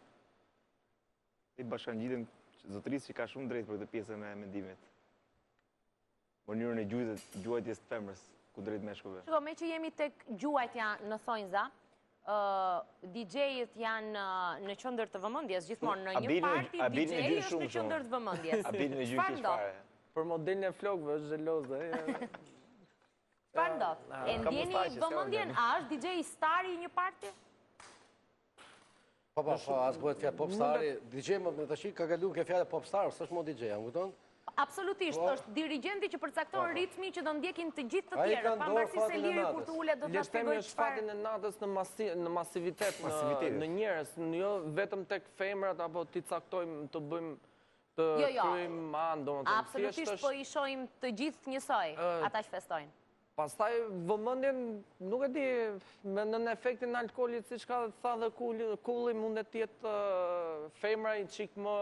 I bashkangjiten zotërisë që ka shumë drejt për këtë pjesën e mendimit. Mënyrën e gjuajtjes të femrës ku drejt meshkujve. Shiko, me që jemi tek gjuajtja në thonjza, D J-et janë në qendër të vëmendjes, gjithmonë në një parti D J është në qendër të vëmendjes. A bini në gjyq keq fare. Për modelin e flokëve është xheloze. Çfarë ndodh? E ndjeni vëmendjen, a është D J star i një parti? Po, po, po, as bëhet fjalë popstari. D J më tash ka kaluar ke fjalë popstar, s'është më D J, a kupton? Absolutisht, është dirigjenti që përcakton ritmi që do ndjekin të gjithë të tjerë, pavarësisht se liri kur të ulet do ta shpjegoj çfarë. Fatin e natës në masivitet, në njerëz, jo vetëm tek femrat apo ti caktojmë të bëjmë të kryejmë anë, domethënë. Absolutisht po i shohim të gjithë njësoj, ata që festojnë. Pastaj vëmendjen, nuk e di, në efektin e alkoolit, siç ka tha dhe kulli, mund të jetë femra i çik më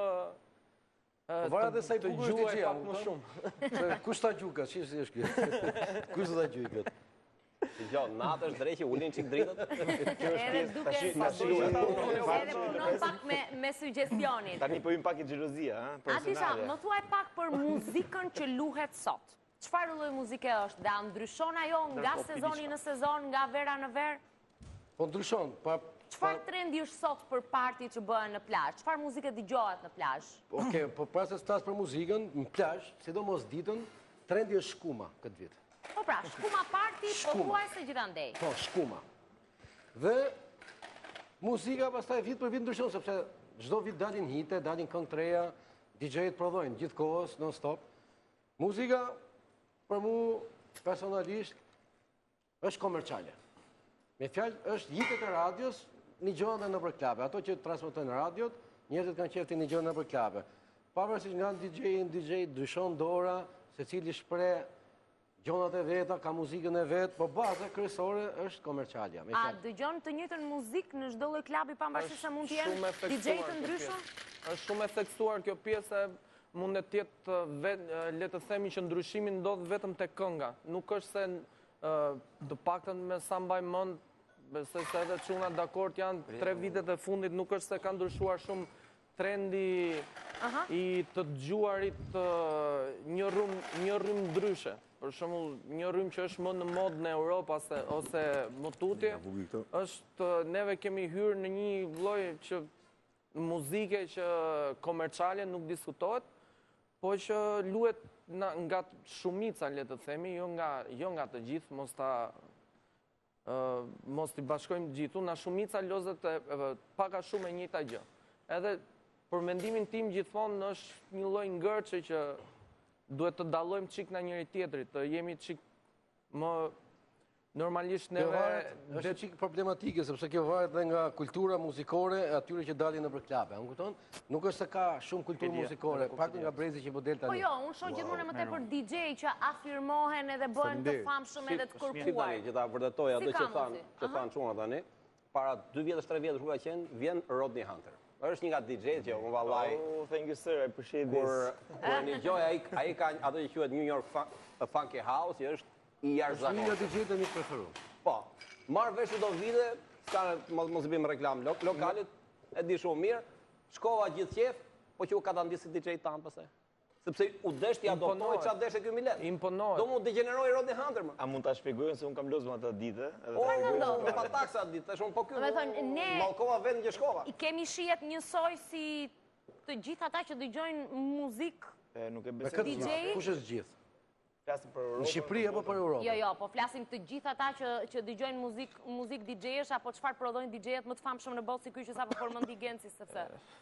Vara dhe sa i bukur është D J, më shumë. Kush ta gjuka, si është kjo? Kush ta gjuka? Jo, natë është drejtë që ulin çik dritët. Edhe duke edhe punon pak me suggestionin. Tani po hym pak i xhelozia, ha, Atisha, personale. më thuaj pak për muzikën që luhet sot. Çfarë lloj muzike është? Dhe a ndryshon ajo nga sezoni në sezon, nga vera në verë? Po ndryshon, pa Çfarë trendi është sot për partit që bëhen në plazh? Çfarë muzike dëgjohet në plazh? Okej, po para se të flas për muzikën, në plazh, sidomos ditën, trendi është shkuma këtë vit. Po pra, shkuma parti, po thuaj se gjithandej. Po, shkuma. Dhe muzika pastaj vit për vit ndryshon, sepse çdo vit dalin hite, dalin këngë të reja, D J-t prodhojnë gjithkohës, non stop. Muzika për mua personalisht është komerciale. Me fjalë është hitet e radios, një gjohën dhe në për klabe. Ato që transmetojnë radiot, njerëzit kanë qefti një gjohën në për klabe. Pavarësisht nga D J në D J, dyshon dora, se cili shpre gjonat e veta, ka muzikën e vetë, po baza kryesore është komercialja. A dëgjon të njëjtën muzikë në çdo lloj klabi pavarësisht se mund të jenë D J të ndryshëm? Është shumë e theksuar kjo pjesë, mund të jetë le të themi që ndryshimi ndodh vetëm te kënga. Nuk është se të paktën me sa mbaj mend, besoj se edhe çuna dakord janë tre vitet e fundit, nuk është se ka ndryshuar shumë trendi i të dëgjuarit një rrym një rrym ndryshe. Për shembull, një rrym që është më në modë në Europë ose më tutje, është neve kemi hyrë në një lloj që muzike që komerciale nuk diskutohet, po që luhet nga shumica, le të themi, jo nga jo nga të gjithë, mos ta mos t'i bashkojmë gjithu, nga shumica lozët paka shumë e njëjta gjë. Edhe për mendimin tim gjithmonë është një lloj ngërçe që duhet të dallojmë çik nga njëri tjetri, të jemi çik më normalisht Kjo neve varet, është çik problematike sepse kjo varet dhe nga kultura muzikore e atyre që dalin nëpër klabe. Më kupton? Nuk është se ka shumë kulturë muzikore, pak nga brezi që po del Po tani. jo, unë shoh gjithmonë më tepër D J që afirmohen edhe bëhen të famshëm edhe të Si kërkuar. tani që ta vërtetoj ato Si që ka thanë, mundsi? që thanë çuna tani, para dy vjetësh, tre vjetësh ku ka qenë, vjen Rodney Hunter. Është një nga D J-t që unë vallaj Oh, thank you sir, I appreciate kur this. kur një gjoj ai ai ka ato që quhet New York Fun- Funky House, që është i Është një nga jashtëzakonshëm. D J-t e mi preferuar. Po, marrë vesh çdo vite, s'ka mos mos i bëjmë reklam lok, lokalit, e di shumë mirë, shkova gjithë qef, po që u ka ta ndisi D J tanë pastaj. Sepse u desh t'i adoptoj Imponohet. çfarë deshe ky milet. Imponohet. Do mu degeneroi Rodney Hunter më. A mund ta shpjegojmë se unë kam lozëm atë ditë? edhe O, ta shpjegoj ndodh? me pa taksa atë ditë, tash unë po ky. Do me thënë, ne- Mallkova vendin që shkova. I kemi shihet njësoj si të gjithë ata që dëgjojnë muzikë. E, nuk e Me besoj. këtë D J? kush është gjithë? Flasim për Në Europën. Shqipëri apo për Europë? Jo, jo, po flasim të gjithë ata që që dëgjojnë muzik muzik D J-sh apo çfarë prodhojnë D J-et më të famshëm në botë si ky që sapo përmendi Genci sepse.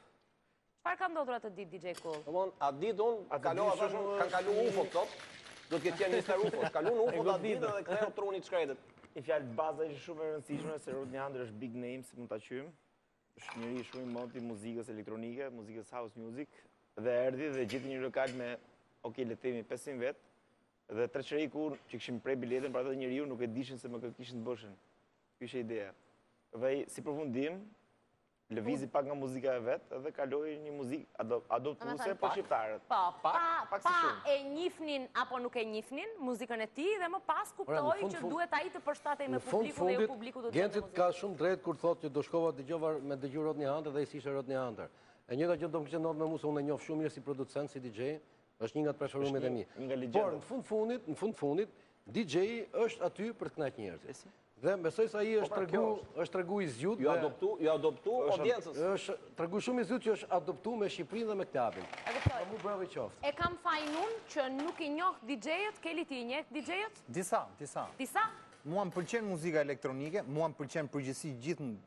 Çfarë ka ndodhur atë ditë D J Cool? Domthon, atë ditë unë Atë kalova ditë tash shumë unë kanë kalu është UFO sot. Do të ketë qenë mister UFO. Kalun UFO E atë ditë goditë. dhe ktheu trunit shkretet. Një fjalë baza që shumë e rëndësishme se Rodney Hunter është big name, si mund ta qym. Është njëri shumë i madh i muzikës elektronike, muzikës house music dhe erdhi dhe gjeti një lokal me, ok, le të themi pesëqind vet. Dhe treqeriku që kishim prej biletën për atë njeriu nuk e dishin se më kë kishin të bëshën. Ky ishte ideja. Dhe ai, si përfundim, lëvizi pak nga muzika e vet dhe kaloi një muzikë ado, adoptuese thënë, për shqiptarët. Po, pa, pak si pa shumë. e njifnin apo nuk e njifnin muzikën e tij dhe më pas Ora, në kuptoi fund- që fund- duhet ai të përshtatej me Në fund publikun dhe jo fundit, publiku do të Gencit dëgjojë ka muzikë. shumë drejt kur thotë që do shkova dëgjova me dëgju Rodney Hunter dhe si ishte Rodney Hunter. E njëjta gjë do më kishte ndodhur me mua se unë e njoh shumë mirë si producent, si D J, është një nga të preferumet e Është mi. një- një nga legjendat. Por në fund fundit, në fund fundit, D J është aty për të kënaqur njerëzit. Dhe besoj se ai është pra, tregu, kjo është tregu i zgjut. Ju dhe adoptu, ju adoptu audiencës. Është tregu shumë i zgjut që është adoptuar me Shqipërinë dhe me klubin. E kuptoj. Mu bravo i qoftë. E kam fajnun që nuk i njoh D J-et, Keli ti i njeh D J-et? Disa, disa. Disa? Mua më pëlqen muzika elektronike, mua më pëlqen përgjithësi gjithë n-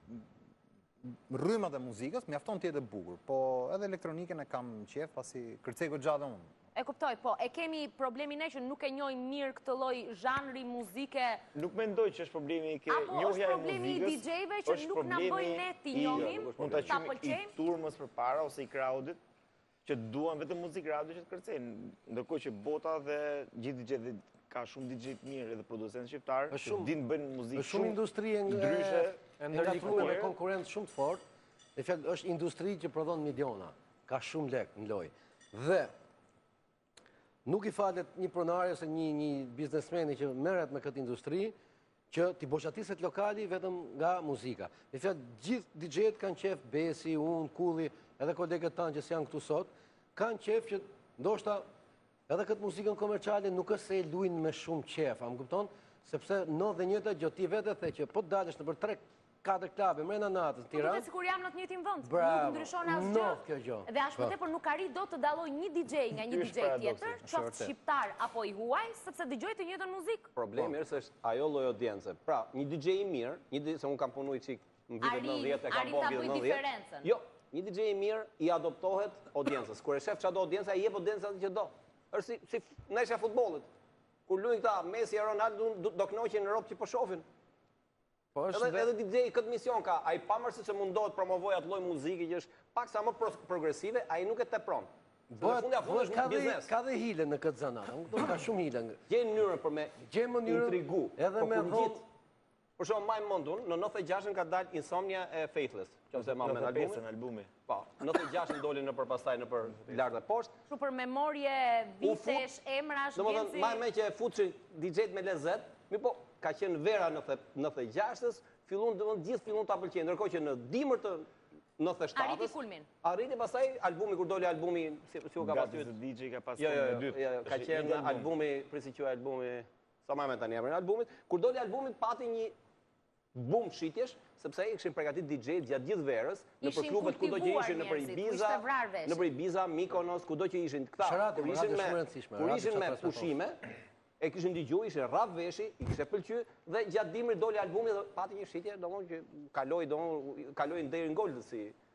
rrymat e muzikës, mjafton të jetë e bukur, po edhe elektronikën e kam qef, pasi kërcej goxha dhe unë. E kuptoj, po, e kemi problemin ne që nuk e njohim mirë këtë lloj zhanri muzike. Nuk mendoj që është problemi i ke Apo është njohja e problemi i muzikës. D J-ve që është nuk na problemi bëjnë ne t'i i- njohim, Mund ta ta qymë i pëlqejmë. turmës përpara ose i crowdit që duan vetëm muzikë radio që të kërcejnë. Ndërkohë që bota dhe gjithë D J dhe ka shumë D J të mirë edhe producentë shqiptarë Është që shumë- dinë bëjnë muzikë Është shumë industri e ndryshe, e ngatruar me konkurrencë shumë të fortë. Në fakt është industri që prodhon miliona, ka shumë lek në lojë. Dhe nuk i falet një pronari ose një një biznesmeni që merret me këtë industri që t'i boshatiset lokali vetëm nga muzika. Në fakt gjithë D J-t kanë qef, Besi, unë, Kulli, edhe kolegët tanë që janë këtu sot, kanë qef që ndoshta edhe këtë muzikën komerciale nuk është se e luajnë me shumë qef, a më kupton? Sepse në dhe njëta gjë ti vetë the që po të dalësh në për tre katër klabe mrena natës në Po Tiranë. duket sikur jam në të njëjtin vend. Nuk Bravo. ndryshon asgjë. Ndodh kjo gjë. Dhe as më Po. tepër nuk arrit dot të dalloj një D J nga një Ky D është J paradoksi, tjetër, është qoftë vërtet. shqiptar apo i huaj, sepse dëgjoj të njëjtën muzikë. Problemi është se është ajo lloj audiencë. Pra, një D J i mirë, një D J se un kam punuar çik në vitet Arrin- nëntëdhjetë e kam arrin bërë ta vitet bëj nëntëdhjetë. diferencën. Jo, një D J i mirë i adoptohet audiencës. Kur e shef çado audiencë, ai jep audiencën atë që do. Është si si ndeshja e futbollit. Kur luajnë këta Messi e Ronaldo do, do knoqen në rob që po shohin. Po është Edhe dhe- edhe D J këtë mision ka, ai pavarësisht se mundohet promovoj atë lloj muzike që është paksa më pro- progresive, ai nuk e tepron. Se në Bëhet, fundi a fundi bëhet ka është dhe, biznes. ka dhe hile në këtë zanat. Unë kupton ka shumë hile. nga- Gjej mënyrën për me Gjej mënyrën intrigu, edhe po me kur dhon- ngjit. Për shumë maj mundun, në nëntëdhjetë e gjashtë ka dalë Insomnia e Faithless, qofse ma me në nëntëdhjetë albumin. në albumi. Po, nëntëdhjetë e gjashtë doli në për pastaj në për lart dhe poshtë. Kështu për memorje, U fut- vitesh, emrash, Domethënë, Genci. më me që e futshi D J-t me lezet, mi po ka qenë vera në nëntëdhjetë e gjashtës, fillun domethënë gjithë fillun ta pëlqejnë, ndërkohë që në dimër të nëntëdhjetë e shtatës Arriti kulmin. Arriti pastaj albumi kur doli albumi si si u ka Gati pasur. se D J ka pas Jo, jo, formën e jo, dytë. jo, jo, ka Është qenë një album. albumi, prisi quaj albumi, sa më me tani emrin e albumit. Kur doli albumi pati një boom shitjesh, sepse ai kishin përgatit D J gjatë gjithë verës, në për Ishin klubet kudo që kultivuar ishin, në për njerëzit, Ibiza, kishte vrarë veshin. në për Ibiza, Mykonos, kudo që ishin këta. Sharati, Kur radio ishin shumë e me rëndësishme, kur radio ishin çfarë me transmeton. pushime, e kishin dëgjuar, ishin rraf veshi, i kishte pëlqyer dhe gjatë dimrit doli albumi dhe pati një shitje, domthonjë që kaloi domthonjë kaloi deri në gol si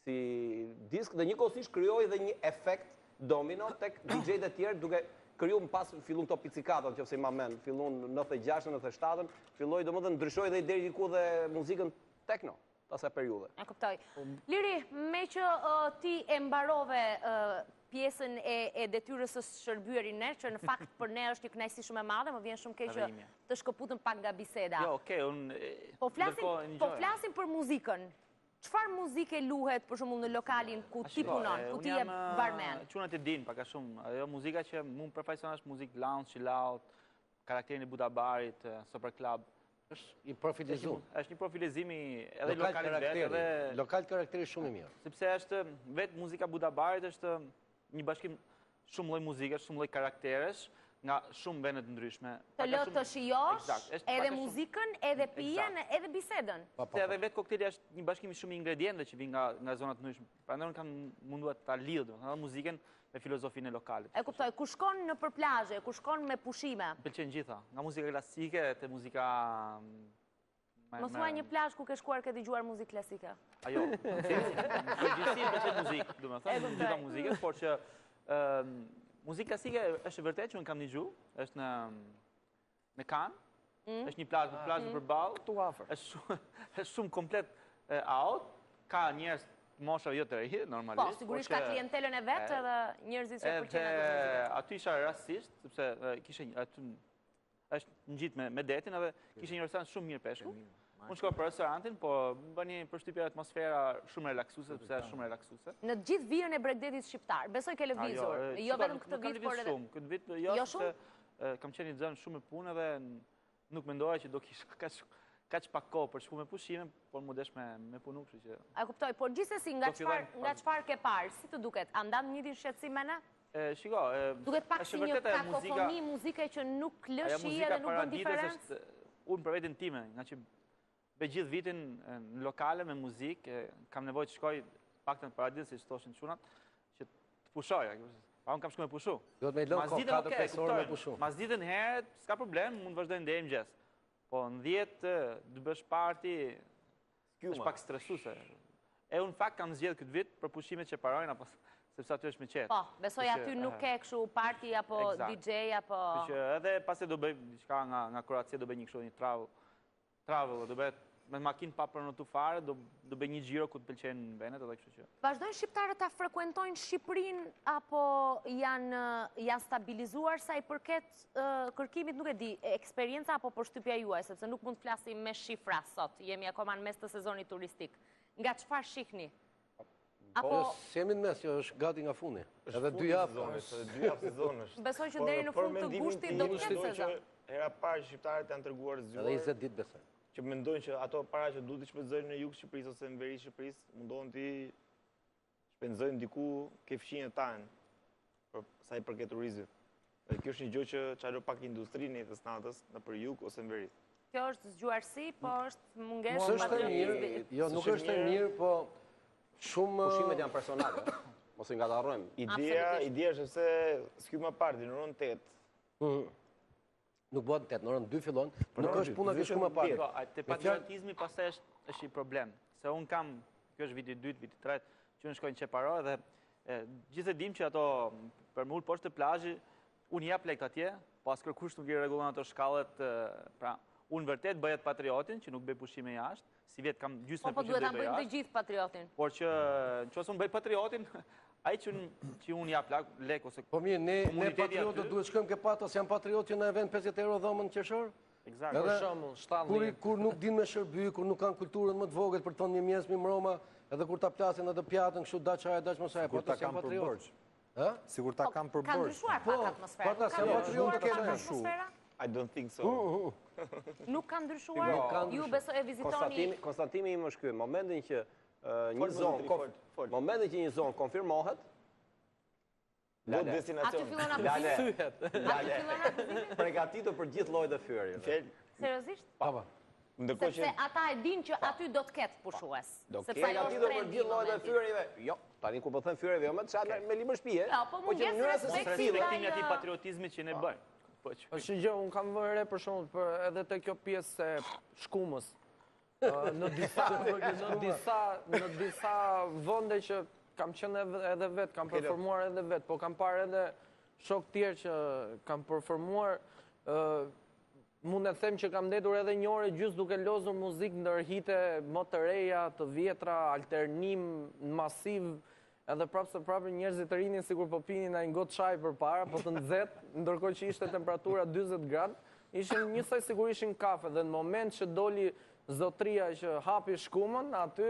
si disk dhe njëkohësisht krijoi dhe një efekt domino tek D J-t e tjerë duke kriju më pas fillun këto picikatat, nëse i ma men, fillun në nëntëdhjetë e gjashtë, nëntëdhjetë e shtatë, filloi domethënë ndryshoi dhe deri diku dhe muzikën techno, asaj periudhe. E kuptoj. Liri, me që uh, ti e mbarove uh, pjesën e, e detyrës së shërbyerit ne, që në fakt për ne është një kënaqësi shumë e madhe, më vjen shumë keq që të shkëputëm pak nga biseda. Jo, okay, unë po flasim, po flasim për muzikën. Çfarë muzike luhet për shembull në lokalin ku ti punon, ku ti je barman? Çunat e din pak a shumë. Ajo muzika që mua më përfaqëson është muzikë lounge, chill out, karakterin e Budabarit, Super Club. Është i profilizuar. Është një profilizim i edhe lokalit vetë, edhe lokal karakteri shumë i mirë. Sepse është vetë muzika Budabarit është një bashkim shumë lloj muzikësh, shumë lloj karakteresh nga shumë vende të ndryshme. Të lë të shijosh edhe muzikën, edhe pijen, edhe bisedën. Se edhe vetë kokteli është një bashkim i shumë ingredientëve që vijnë nga nga zona të ndryshme. Prandaj unë kam munduar ta lidh, domethënë muzikën me filozofinë e lokalit. E kuptoj, ku shkon në përplazhe, ku shkon me pushime? Pëlqen gjitha, nga muzika klasike te muzika Mos thuaj një plazh ku ke shkuar ke dëgjuar muzikë klasike. Ajo. Përgjithësi pëlqen muzikë, domethënë gjitha muzikës, por që muzikë klasike është vërtet që unë kam dëgju, është në në Kan, është një plazh, plazh përballë, tu afër. Është shumë është shumë komplet out, ka njerëz mosha jo të ri, normalisht. Po, sigurisht ka klientelën e vet edhe njerëzit që pëlqejnë atë muzikë. Aty isha rastisht, sepse kishte aty është ngjit me me detin edhe kishte një restorant shumë mirë peshku. Unë shkoj për restorantin, po bëni përshtypje atmosfera shumë relaksuese, sepse është shumë relaksuese. Në të gjithë vijën e Bregdetit shqiptar, besoj ke lëvizur, jo vetëm këtë vit, por edhe shumë, këtë vit jo se kam qenë një zonë shumë e punë dhe nuk mendoja që do kisha kaq kaq pak kohë për shku me pushime, por më desh me me punu, kështu që. A kuptoj, por gjithsesi nga çfarë nga çfarë ke parë, si të duket? A ndan një ditë shqetësim me ne? Shiko, duket pak si një kakofoni muzike që nuk lë shije dhe nuk bën diferencë. Unë për veten time, nga që be gjithë vitin në lokale me muzikë, kam nevojë të shkoj paktën paradis, si thoshin çunat, që të pushoj. Pa unë kam shku me pushu. Do të më lë kohë katër pesë orë me pushu. Mas ditën herët, s'ka problem, mund të vazhdojnë deri në mëngjes. Po në dhjetë të bësh party, është pak stresuese. E unë fakt kam zgjedhur këtë vit për pushimet që parojnë apo sepse aty është më qetë. Po, besoj aty nuk ke kështu party apo D J apo. Që edhe pasi do bëj diçka nga nga Kroacia, do bëj një kështu një travel. Travel, do bëhet me makinë pa pronotu fare, do do bëj një xhiro ku të pëlqejnë vendet edhe kështu që. Vazhdojnë shqiptarët ta frekuentojnë Shqipërinë apo janë janë stabilizuar sa i përket kërkimit, nuk e di, eksperienca apo përshtypja juaj, sepse nuk mund të flasim me shifra sot. Jemi akoma në mes të sezonit turistik. Nga çfarë shihni? Apo se jemi në mes, jo është gati nga fundi. Edhe dy javë, dy javë sezon është. Besoj që deri në fund të gushtit do të ketë sezon. Hera parë shqiptarët janë treguar zgjuar. Edhe njëzet ditë besoj. Që mendojnë që ato para që duhet të shpenzojnë në jug Shqipërisë ose në veri Shqipërisë, mundohen të shpenzojnë diku ke fqinjët tanë, për sa i përket turizmit. Dhe kjo është një gjë që çaro pak industrinë e natës në për jug ose në veri. Kjo është zgjuarsi, po është mungesë e patriotizmi. Jo, nuk është e mirë, po shumë pushimet janë personale. Mos i ngatarrojmë. Ideja, ideja është se s'ky më parti në orën tetë. Nuk bëhet në tetë, në orën dy fillon, por nuk është puna që shku më parë. Te patriotizmi pastaj është është një problem. Se un kam, kjo është viti i dytë, viti i tretë, që unë shkoj në Çeparo dhe gjithë e dim që ato për mul poshtë të plazhi, unë jap lekt atje, pas kërkush nuk i rregullon ato shkallët, pra unë vërtet bëhet patriotin që nuk bëj pushime jashtë, si vjet kam gjysmë pushime. Po duhet ta bëjmë të gjithë patriotin. Por që nëse unë bëj patriotin, ai që që unë jap lek ose po mirë, ne ne patriotët duhet shkojmë ke patos, janë patriotë që na e vën pesëdhjetë euro dhomën qershor? Eksakt. Për shembull, shtatëdhjetë. Kur nuk din me shërby, kur nuk kanë kulturën më të vogël për të thonë një mjes mi mroma, edhe kur ta plasin atë pjatën kështu daçaja daç mos ai, po ta kanë për borxh. Ë? Sigur ta kanë për borxh. Ka ndryshuar pak atmosfera. Po ta kanë patriotë që atmosfera. I don't think so. Nuk ka ndryshuar. Ju besoj e vizitoni. Konstatimi im është ky, momentin që një zonë, momentin që një zonë konfirmohet, Lot destinacion. Aty fillon abuzimi. Lale. Përgatitur për gjithë llojet e fyerjeve. Seriozisht? Po. Ndërkohë që sepse ata e dinë që aty do të ketë pushues. Do të ketë përgatitur për gjithë llojet e fyerjeve. Jo, tani kur po them fyerjeve, jo më çfarë me libër shtëpie. Po që mënyra se si respektimi atij patriotizmit që ne bëjmë. Po që është gjë, un kam vënë re për shembull për edhe te kjo pjesë e shkumës. Në disa, në disa, në disa vende që kam qenë edhe- edhe vetë, kam performuar edhe vetë, po kam parë edhe shok tjerë që kam performuar, ë, mund e them që kam ndetur edhe një orë gjys duke lozur muzikë ndër hite më të reja, të vjetra, alternim masiv, edhe prapë se prapë njerëzit të rinin sikur po pinin ai ngot çaj përpara, po të nxehtë, ndërkohë që ishte temperatura dyzet gradë, ishin njësoj sikur ishin kafe dhe në moment që doli zotria që hapi shkumën, aty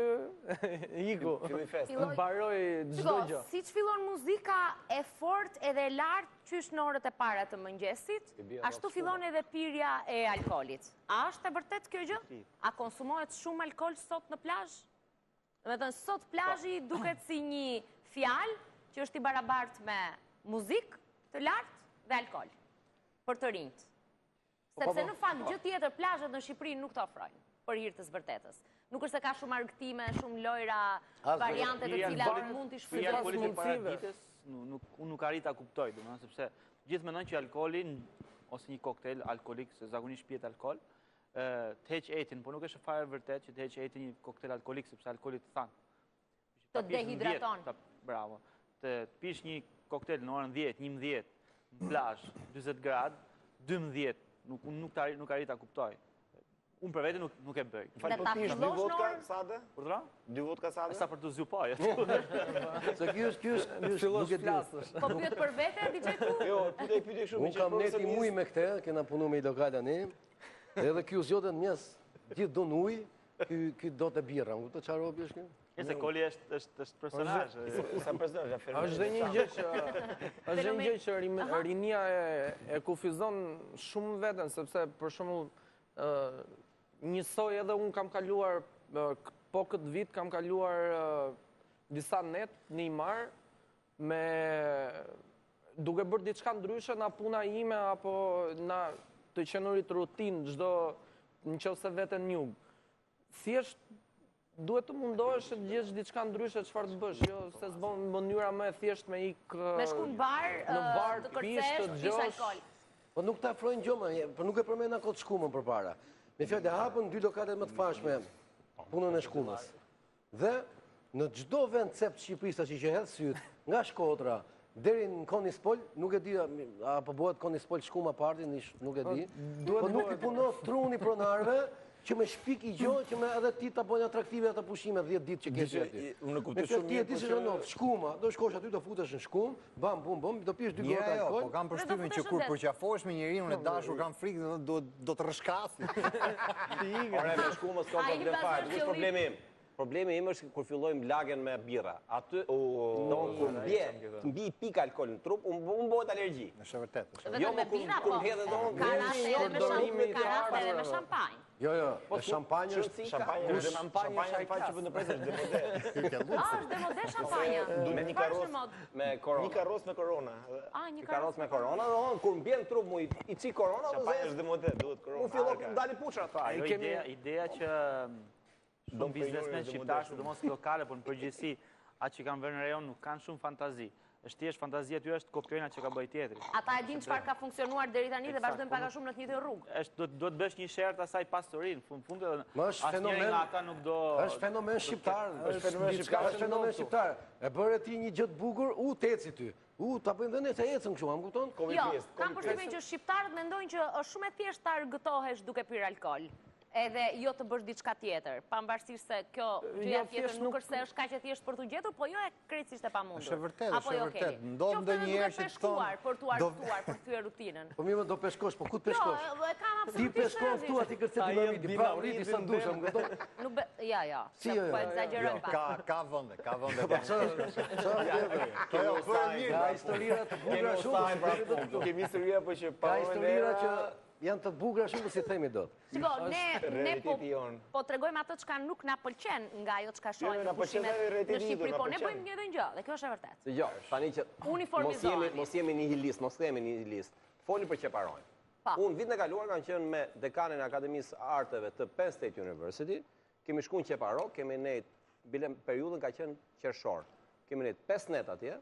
iku. Filli fest. Mbaroi çdo gjë. Si që fillon muzika e fort edhe e lartë qysh në orët e para të mëngjesit, ashtu fillon edhe pirja e alkoolit. A është e vërtet kjo gjë? A konsumohet shumë alkool sot në plazh? Me thënë, sot plazhi duket si një fjalë që është i barabartë me muzikë të lartë dhe alkool, për të rinjt. Sepse në fakt gjë tjetër plazhet në Shqipëri nuk të ofrojnë, për hir të së vërtetës. Nuk është se ka shumë argëtime, shumë lojra, variante të cilat mund t'i Pirja e shfrytëzosh. alkoolit para ditës, nuk unë nuk arrit ta kuptoj, domethënë sepse gjithë mendojnë që alkooli ose një koktel alkoolik, se zakonisht pihet alkool, të heq etin, por nuk është fare vërtet që të heq etin një koktel alkoolik, sepse alkooli të than. Të dehidraton. Bravo. Të pish një koktel në orën dhjetë, njëmbëdhjetë, në plazh, dyzet gradë, dymbëdhjetë, nuk nuk ta nuk arrit ta kuptoj. Unë për vete nuk, nuk e bëj. Fal, po pish dy vodka sade? Për dra? Dy vodka sade? Sa për të zgjupaj. Se ky është, ky është, ky është nuk e di. Po pyet për vete, D J Ku? Jo, pyetej pyetej shumë. Unë kam neti muj me këtë, kena punu me i lokal tani. Edhe ky zgjodhet mes gjithë don ujë, ky ky do të birra. Kupton çfarë robi është ky? E se Koli është është është personazh. Sa personazh ja fermer. Është dhe një gjë që është dhe një gjë që rim- rinia e, e kufizon shumë veten, sepse për shembull ë njësoj edhe unë kam kaluar ë, k- po këtë vit kam kaluar ë, disa net në Imar me duke bërë diçka ndryshe na puna ime apo na të qenurit rutinë çdo nëse veten në jug. Thjesht duhet të mundohesh të gjesh diçka ndryshe çfarë të bësh, jo se s'bën në mënyra më e thjeshtë me ik ë, Me shku në bar, në ë, bar, të pish, kërcesh, të të pish dëgjosh. alkool. Po nuk ta afrojnë gjoma, po nuk e përmend akot shkumën përpara. Me fjalë hapën dy lokalet më të famshme punën e shkumës. Dhe në çdo vend cep të Shqipërisë tash që hedh syt, nga Shkodra deri në Konispol, nuk e di a- apo bëhet Konispol shkuma parti, nish- nuk e di. Po nuk i punon truni pronarëve që me shpik i gjohë që me edhe ti ta bëjnë atraktive ata pushime dhjetë ditë që ke aty. Unë e kuptoj Me fjalë shumë ti e mirë, di po se që- janë shkuma, do shkosh aty do futesh në shkum, bam bum bum, do pish dy Mira gotë jo, alkool. po kam përshtypjen që kur përqafohesh me njeriu e dashur kam frikë do do të rrshkasi. Ore, me shkumës ka Ai problem pas fare, është nuk është problemi im. Problemi im është kur fillojmë lagën me birra. Aty, don kur bie, mbi pik alkool në trup, unë unë bëhet alergji. Është e vërtetë. është e Vetëm Jo, me po kur bira, kur po. mbledhet don, Ka raste edhe me përdorimi shampanjë, ka raste edhe me i shampanjë. Jo, jo, e shampanjë është Shampanjë, Kur është shampanjë shampanjë shaj faqe klas. që bën në presë është demode. Ah, është demode shampanjë. Duhet një Çfarë karros- është mod? me Një korona. karros me korona. Ah, një Një karros me korona, do kur mbien trup mu i i çik korona, do Shampanjë është zë. demode, duhet korona. U fillon dali puçra tha. Ajo kemi- ideja, ideja që shumë Dom biznesmen periurin shqiptarë, dhe sidomos lokale, por në përgjithësi, atë që kanë vënë në rejon nuk kanë shumë fantazi. Është thjesht fantazia tyre është të kopjojnë atë që ka bëj tjetri. Ata e din çfarë ka funksionuar deri tani dhe vazhdojnë paka shumë në të njëjtën rrugë. Është do do të bësh një shert asaj pasurinë, fund fund edhe Ma është asnjëri fenomen- nga ata nuk do Është fenomen shqiptar, është fenomen diçka, shqiptar, është fenomen është shqiptar. E bëre ti një gjë të bukur, u teci ty. U ta bëjnë dhe ne se ecën kështu, a më kupton? Jo, kam përshtypjen që shqiptarët mendojnë që është shumë e thjeshtë ta argëtohesh duke pirë alkool. Edhe jo të bësh diçka tjetër, pavarësisht se kjo gjëja Jo, tjetër thjesht nuk nuk- është se është kaq e thjeshtë për t'u gjetur, po jo e krejtësisht e pamundur. Është e vërtetë, Apo është e jo, vërtetë. Keli? Ndodh Qoftë edhe ndonjëherë duke që të peshkuar thonë, për t'u do- argëtuar, për të thyer rutinën. Po mirë, do peshkosh, po ku të Jo, peshkosh? e kam Ti absolutisht peshkon rëndësi. këtu aty kërcet dinamiti, pa rriti sa dush, më kupton? Nuk be, ja, ja, Si, se jo, jo, po jo, exagjerojmë pak. Ka ka vende, ka vende. Çfarë tjetër? Jo, bëre mirë. Ka historira të bukura shumë, deri do të këtu. Kemi historia po që pa Ka historira që janë të bukura shumë si themi dot. Shiko, ne, ne po, realiteti jon. po tregojmë atë çka nuk na pëlqen nga ajo çka Jo, shohim na në pëlqen pushimet edhe në realiteti, Shqipëri, na po ne pëlqen. bëjmë një dhe një gjë, dhe kjo është e vërtetë. Jo, tani që mos Uniformizohemi. jemi mos jemi nihilist, mos themi nihilist. Foli për qeparojnë. Pa. Unë vitën e kaluar kanë qenë me dekanin e Akademisë Arteve të Penn State University, kemi shku në qeparo, kemi nejt, bile periudhën ka qenë qershor. Kemi nejt pesë net atje.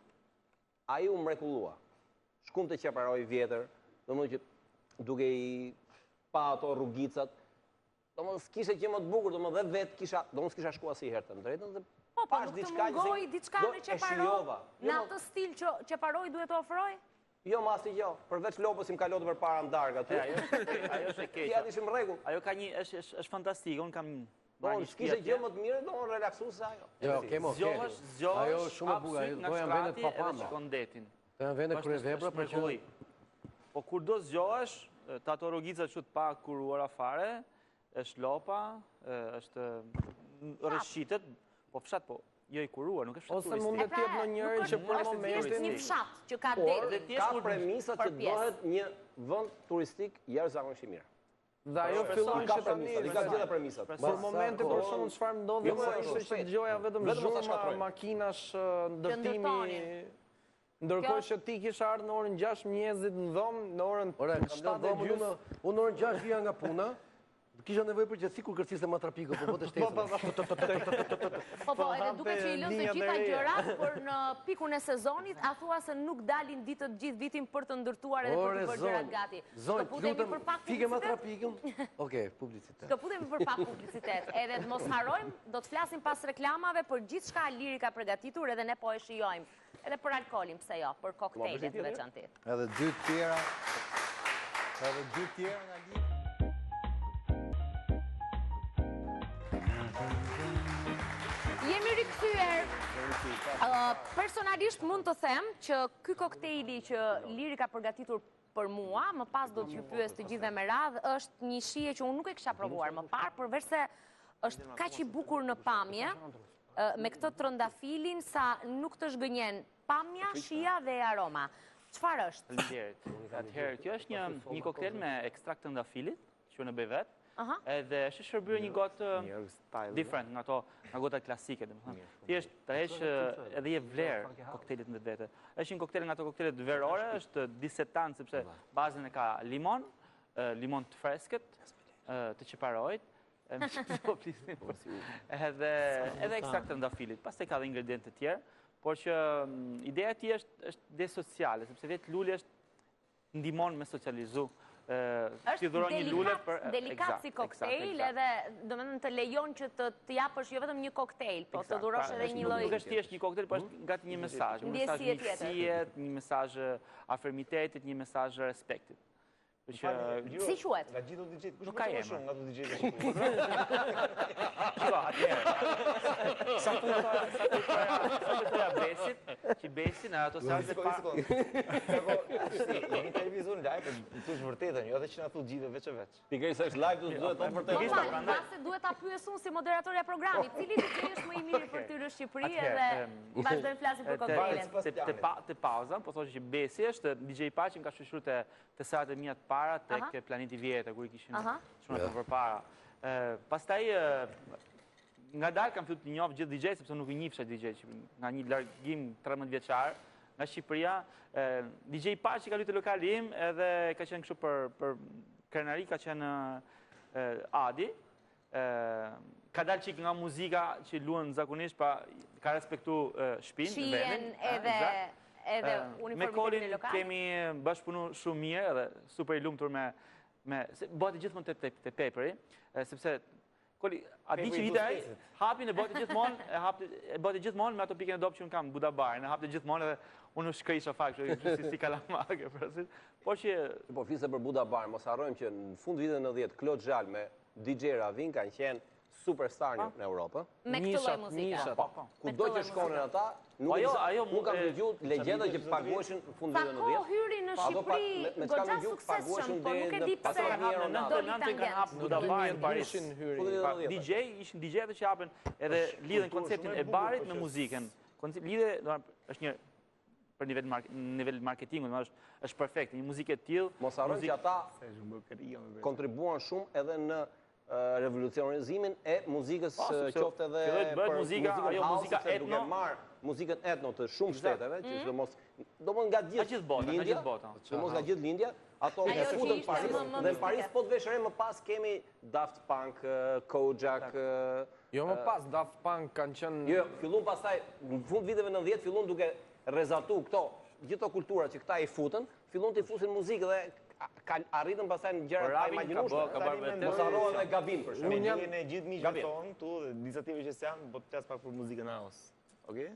Ai u mrekullua. Shkum të qeparoj vjetër, domethënë që duke i pa ato rrugicat, domos s'kishe që më të bukur, domos dhe vetë kisha, domos s'kisha shku asnjëherë të drejtën dhe Po, po, pash nuk të diçka që mungoj se- diçka do- në e Qeparoj, shijova. në Jo, atë stil që Qeparoj duhet të ofroj? Jo, ma asnjë gjë, përveç lopës im kalotë përpara në darkë aty. Ajo ajo është e Ti keqe. ishim në rregull. Ajo ka një është është është fantastike. Un kam Po, marrë një s'kishe shtëpi gjë atje. më të mirë, do unë relaksu se ajo. Jo, kemo, ke. Zgjohesh, zgjohesh. Ajo është shumë e bukur, ajo hap syt nga do janë vendet shtrati pa edhe pamje. shikon detin. Të janë vende Është- kryevepra është për që mrekulli. Po kur do zgjohesh, të ato rrogica që të pa kuruara fare, është lopa, e, është mm, rreshitet, po fshat po, jo i kuruar, nuk është fshat Ose turistik. mund të jetë në njërin që për është thjesht një momentin fshat që ka Por, det. dhe ti ka është kur- premisat që për pjesë. bëhet një vend turistik jashtëzakonisht i mirë. dhe ajo fillon Ka që tani. premisat, i ka gjitha premisat. Për momente për shumë çfarë ndodhi Jo, më po, ishte që shpejt. dëgjoja vetëm Vetëm mos ta zhurma, shkatrojmë. makinash, ë, ndërtimi. ndërtonin. Ndërkohë që ti kishe ardhur në orën gjashtë mëngjesit në dhomë, në orën Ore, kam shtatë lënë e dhomën gjysmë. unë, unë orën gjashtë vija nga puna, kisha nevojë për gjithë sikur kërciste ma trapiko, po po të shtesën. Po, po, edhe duke që i lënë të linjat e gjitha reja. gjërat, por në pikun e sezonit, a thua se nuk dalin ditët gjithë vitin për të ndërtuar edhe për Ore, të bërë gjërat zonj, gati. zonj, Të putemi lutem, për pak fike ma publicitet? trapikën. Okej, publicitet. Të putemi për pak publicitet. Edhe të mos harojmë, do të flasim pas reklamave për gjithë shka Liri ka përgatitur edhe ne po e shijojmë. Edhe për alkolin, pse jo, për koktejlet në veçanti. Edhe dy tjera, edhe dy tjera nga Liri. Jemi rikthyer. Uh, personalisht mund të them që ky koktejli që Liri ka përgatitur për mua, më pas do t'ju pyes të gjithëve me radhë, është një shije që unë nuk e kisha provuar më parë, përveç se është kaq i bukur në pamje, uh, me këtë trëndafilin sa nuk të zhgënjen pamja, shija dhe aroma. Çfarë është? Faleminderit. Atëherë, kjo është një një koktejl me ekstrakt të ndafilit, që në bëj vetë. Aha. Edhe është shërbyer një gotë different nga ato, nga gota klasike, domethënë. Thjesht të heq edhe je vlerë koktejlit në vetë. Është një koktejl nga ato koktejlet verore, është disetant sepse bazën e ka limon, eh, limon të freskët, eh, të Qeparojit, po flisim. Edhe edhe ekstrakt të ndafilit. Pastaj ka edhe ingredientë të tjerë, por që mm, ideja e tij është është ide sociale, sepse vetë luli është ndihmon me socializu. Është Ti dhuron një lule delikat, për delikat eksakt, si eksakt, koktejl, eksakt. edhe domethënë të lejon që të të japësh jo vetëm një koktejl, po të Eksakt, dhurosh pra, edhe është- një nuk- lloj. Nuk është thjesht një koktejl, por është gati një mesazh, një mesazh Ndjesie tjetër. miqësie, një mesazh afirmitetit, një mesazh respektit. Për që Si quhet? Nga gjithë D J-t, kush Nuk më ka shumë emër. shumë nga D J-t? Shiko, atëherë. Sa të thoya, sa të thoya, sa të thoya Besit, që Besi në ato seanse Një pa sekondë. Jemi televizor live, të thush vërtetën, jo edhe që na thu gjithë veç e veç. Pikërisht është live, do të duhet të Po vërtet. fal, mbase duhet ta pyes unë si moderatorja e programit, cili D J është më i miri për ty në Shqipëri Atëherë, edhe em, vazhdojmë flasim për Te- koktejlin. te- te pa- Te pauza, po thoshë që Besi është D J pa që më ka shoqëruar te te sahat e mia të para tek Aha. Planeti Vjetër kur i kishin Aha. shumë ato përpara. Ë, pastaj ë, nga dalë kam filluar të njoh gjithë D J sepse nuk i njihsha D J që nga një largim trembëdhjetë vjeçar nga Shqipëria, ë, D J pa që ka luajtur lokal im edhe ka qenë kështu për për krenari ka qenë ë, Adi. Ë, ka dalë çik nga muzika që luan zakonisht, pa ka respektu ë, shtëpinë, Shien vendin. edhe Eksakt. edhe Eh, Me uniformitetin Kolin e lokal. kemi bashkëpunu shumë mirë edhe super i lumtur me me se bëhet gjithmonë te te, te Peperi, eh, sepse Koli, a di që Peperi vite ai, Busquetsit. hapin e bëhet gjithmonë, e hapte e bëhet gjithmonë me ato pikën e dopë që un kam Buda Barin, e hapte gjithmonë edhe unë u shkrisha fakt, kështu si si kalamake, për por që Po flise për Buda Bar, mos harrojmë që në fund viteve nëntëdhjetë Claude Xhal me D J Ravin kanë qenë superstar në në Europë. Me këtë lloj Nishat, muzike. nishat. po, po. Kudo këtë lloj që shkonin muzike. ata, nuk Ajo- disa- ajo nuk kam e, dëgjuar legjenda që paguheshin në fund Sa viteve kohë nëntëdhjetë. hyri në Pa, ato pa- Shqipëri me- me çka goxha më gjuk, suksesshëm, paguheshin po nuk e deri di në- pas pse kanë hapur në Ronaldo. doli nëntën kanë hapur tangent. Buda Barin në Paris. Ishin hyri. Fund viteve Pa, nëntëdhjetë. D J, ishin D J-të që hapen edhe lidhen konceptin e barit me muzikën. Koncept lidhe, do të është një për nivel mark nivel marketingu, do të është është perfekt, një muzikë e tillë. Mos harrojmë që ata Kontribuon kontribuan shumë edhe në uh, revolucionizimin e muzikës, Po, uh, sepse qoftë edhe filloi të bëhet për muzika, muzikën ajo house, muzika sepse duke etno. marr muzikën etno të shumë Eksakt. shteteve, që sidomos domos nga Nga gjithë gjithë bota, nga lindja, gjithë bota. sidomos nga gjithë lindja, ato Ajo e që futën ishte Paris, më- më dhe në Paris mistike. po të vesh re më pas kemi Daft Punk, uh, Kojak, uh, Jo më pas, Daft Punk kanë qenë... jo, fillun pastaj në fund viteve nëntëdhjetë fillun duke rrezatu këto gjithë këto kultura që këta i futën, fillun të i fusin muzikë dhe arritën pastaj në gjëra të Rabin ka imagjinueshme. bë- ka bërë vetë. Mos harrohen dhe gabim për Me shembull. gjëjen e gjithë miqve Gabim. tonë këtu dhe disa tjerë që s'janë, po të flas pak për muzikën house. Okej?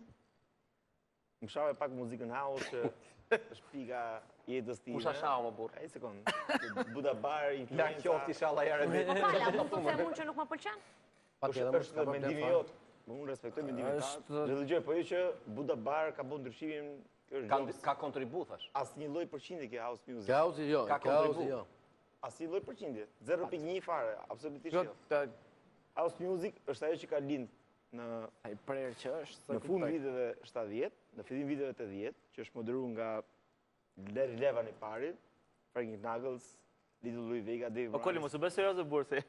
Më shave pak muzikën house që është pika jetës time. Kusha shau më burr. Ai sekond. Buda bar, La influenza. qoftë inshallah ja rebi. Po fala, mund të them unë që nuk më pëlqen? Patjetër, Është mos është ka problem mendimi fare. jot. Unë respektoj mendimin Është- tanë. Dhe dëgjoj, po jo që Buda Bar ka bën ndryshimin, kjo është Ka gjë. ka kontribut thash. Asnjë lloj përqindje ke house music. Kauzi jo, Ka kauzi kontribu. jo. Asnjë lloj përqindje. zero pikë një fare, absolutisht Jo, jo. ta- House music është ajo që ka lind në ai prerë që është. në fund viteve shtatëdhjetë, në fillim viteve tetëdhjetë, që është moderuar nga Larry Levan i pari, Frankie Knuckles, Little Louis Vega, Dave Po Koli, mos u bë serioze burr se.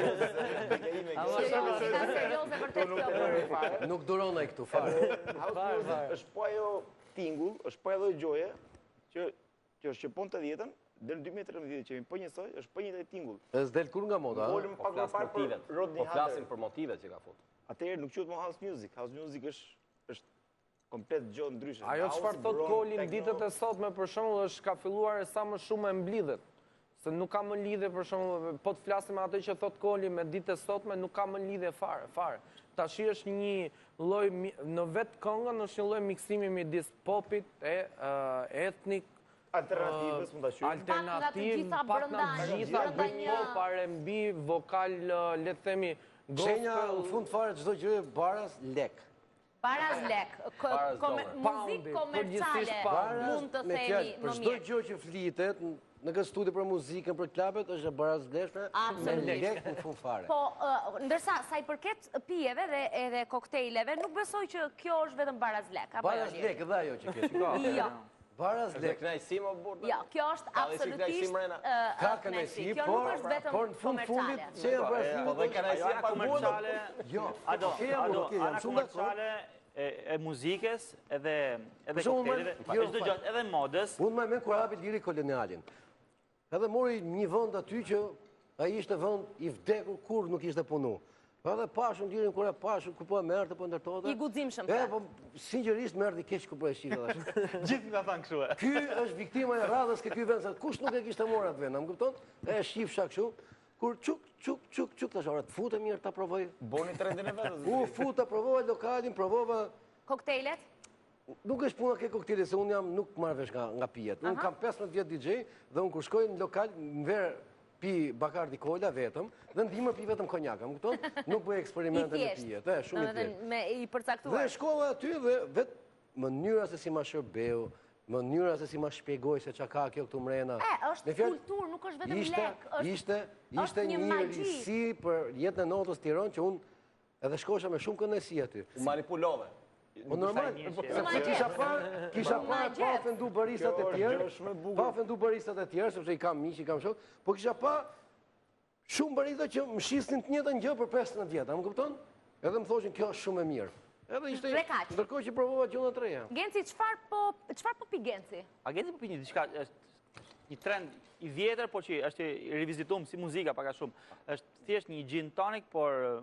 Serioze, ka serioze vërtet kjo. Nuk duron ai këtu fare. House music është po ajo tingull, është po ajo gjoje që që është që pon të dhjetën, deri në dy mijë e tridhjetë që jemi po njësoj, është po njëjtë tingull. Është del kur nga moda, a? Folëm Po pak më flas parë motivet. për Rodney Po flasim Hunter. për motivet që ka futur. Atëherë nuk quhet më house music. House music është është komplet gjë ndryshe. Ajo House, çfarë thot bron, Koli në techno. ditët e sotme për shembull është ka filluar e sa më shumë e mblidhet. Se nuk ka më lidhje për shembull, po të flasim me atë që thot Koli me ditët e sotme nuk ka më lidhje fare, fare. Tash është një lloj mi- në vetë këngën është një lloj miksimi midis popit e uh, etnik Alternativës mund ta quajmë. alternativ, gjitha pak brenda nga një- gjitha brenda një- pop, R and B, vokal, uh, le të themi, Shenja në gospel. fund fare çdo gjë baras lek. Baraz lek, k- Baraz kome- dollar. muzikë Poundi, komerciale, përgjithsisht poundi. mund të me themi fjalë, më për çdo mirë. gjë që flitet në këtë studio për muzikën, për klubet është e baraz vlefshme me Absolutisht. lek në fund fare. Po, ë, ndërsa sa i përket pijeve dhe edhe koktejleve, nuk besoj që kjo është vetëm baraz lek, apo jo? Baraz Liri? lek edhe ajo që ke. Jo, Baraz Është lek. kënaqësi më burr. jo, kjo është Ka dhe si absolutisht kënaqësi, Mrena? ë, Ka ë, kënaqësi, Kjo por nuk është vetëm por në fund fundit komerciale. që janë për Po dhe kënaqësia Ajo pa komerciale, Jo, ado, okay, jam, ado, okay, jam ana shumë dakord. komerciale e, e muzikës edhe edhe Për shembull, kokteleve, më- jo, çdo fal. gjë, edhe modës. Unë më me kur hapi Liri kolonialin. Edhe mori një vend aty që ai ishte vend i vdekur kur nuk ishte punu. Edhe pashun Lirin kur e pashun ku po e merrte po ndërtote. I guximshëm. E po sinqerisht merrti keq ku po e shihte tash. Gjithë nga thanë kështu. e. Ky është viktima e radhës ke ky vend, se kush nuk e kishte marrë atë vend, më kupton? E shifsha kështu. Kur çuk çuk çuk çuk tash ora të futem mirë ta provoj. Boni trendin e vetës. U futa provova lokalin, provova. Koktejlet? Nuk është puna ke koktele, se unë jam nuk marrë vesh nga, nga pijet. Unë kam pesëmbëdhjetë vjet D J dhe unë kur shkoj në lokal, në verë pi Bacardi Cola vetëm, dhe në dimër pi vetëm konjaka, më kupton? Nuk bëj I eksperimente me thjesht. pijet, e, shumë i thjesht. Domethënë, me i Dhe përcaktuar. shkova aty dhe vetë mënyra se si ma shërbeu, mënyra se si ma shpjegoj se çka ka kjo këtu mrena. E, Me është fjalë, kulturë, nuk është vetëm Ishte, lek. është- ishte, është ishte një një magji. risi për jetën e notës Tiranë që unë edhe shkosha me shumë kënaqësi aty. Manipulove. Po normal, një që- sepse kisha parë, kisha Ma parë pa gjet. ofendu baristat e tjerë, pa ofendu baristat e tjerë, sepse i kam miq, i kam shok, po kisha pa shumë barista që më shisnin të njëjtën gjë për pesëmbëdhjetë vjet, a më kupton? Edhe më thoshin kjo është shumë e mirë. Edhe ishte Dhe kaq. ndërkohë që provova gjëra të reja. Genci, çfarë po çfarë po pi Genci? Agenti po pi një diçka është një trend i vjetër, por që është i rivizituar si muzika pak a shumë. Është thjesht një gin tonic, por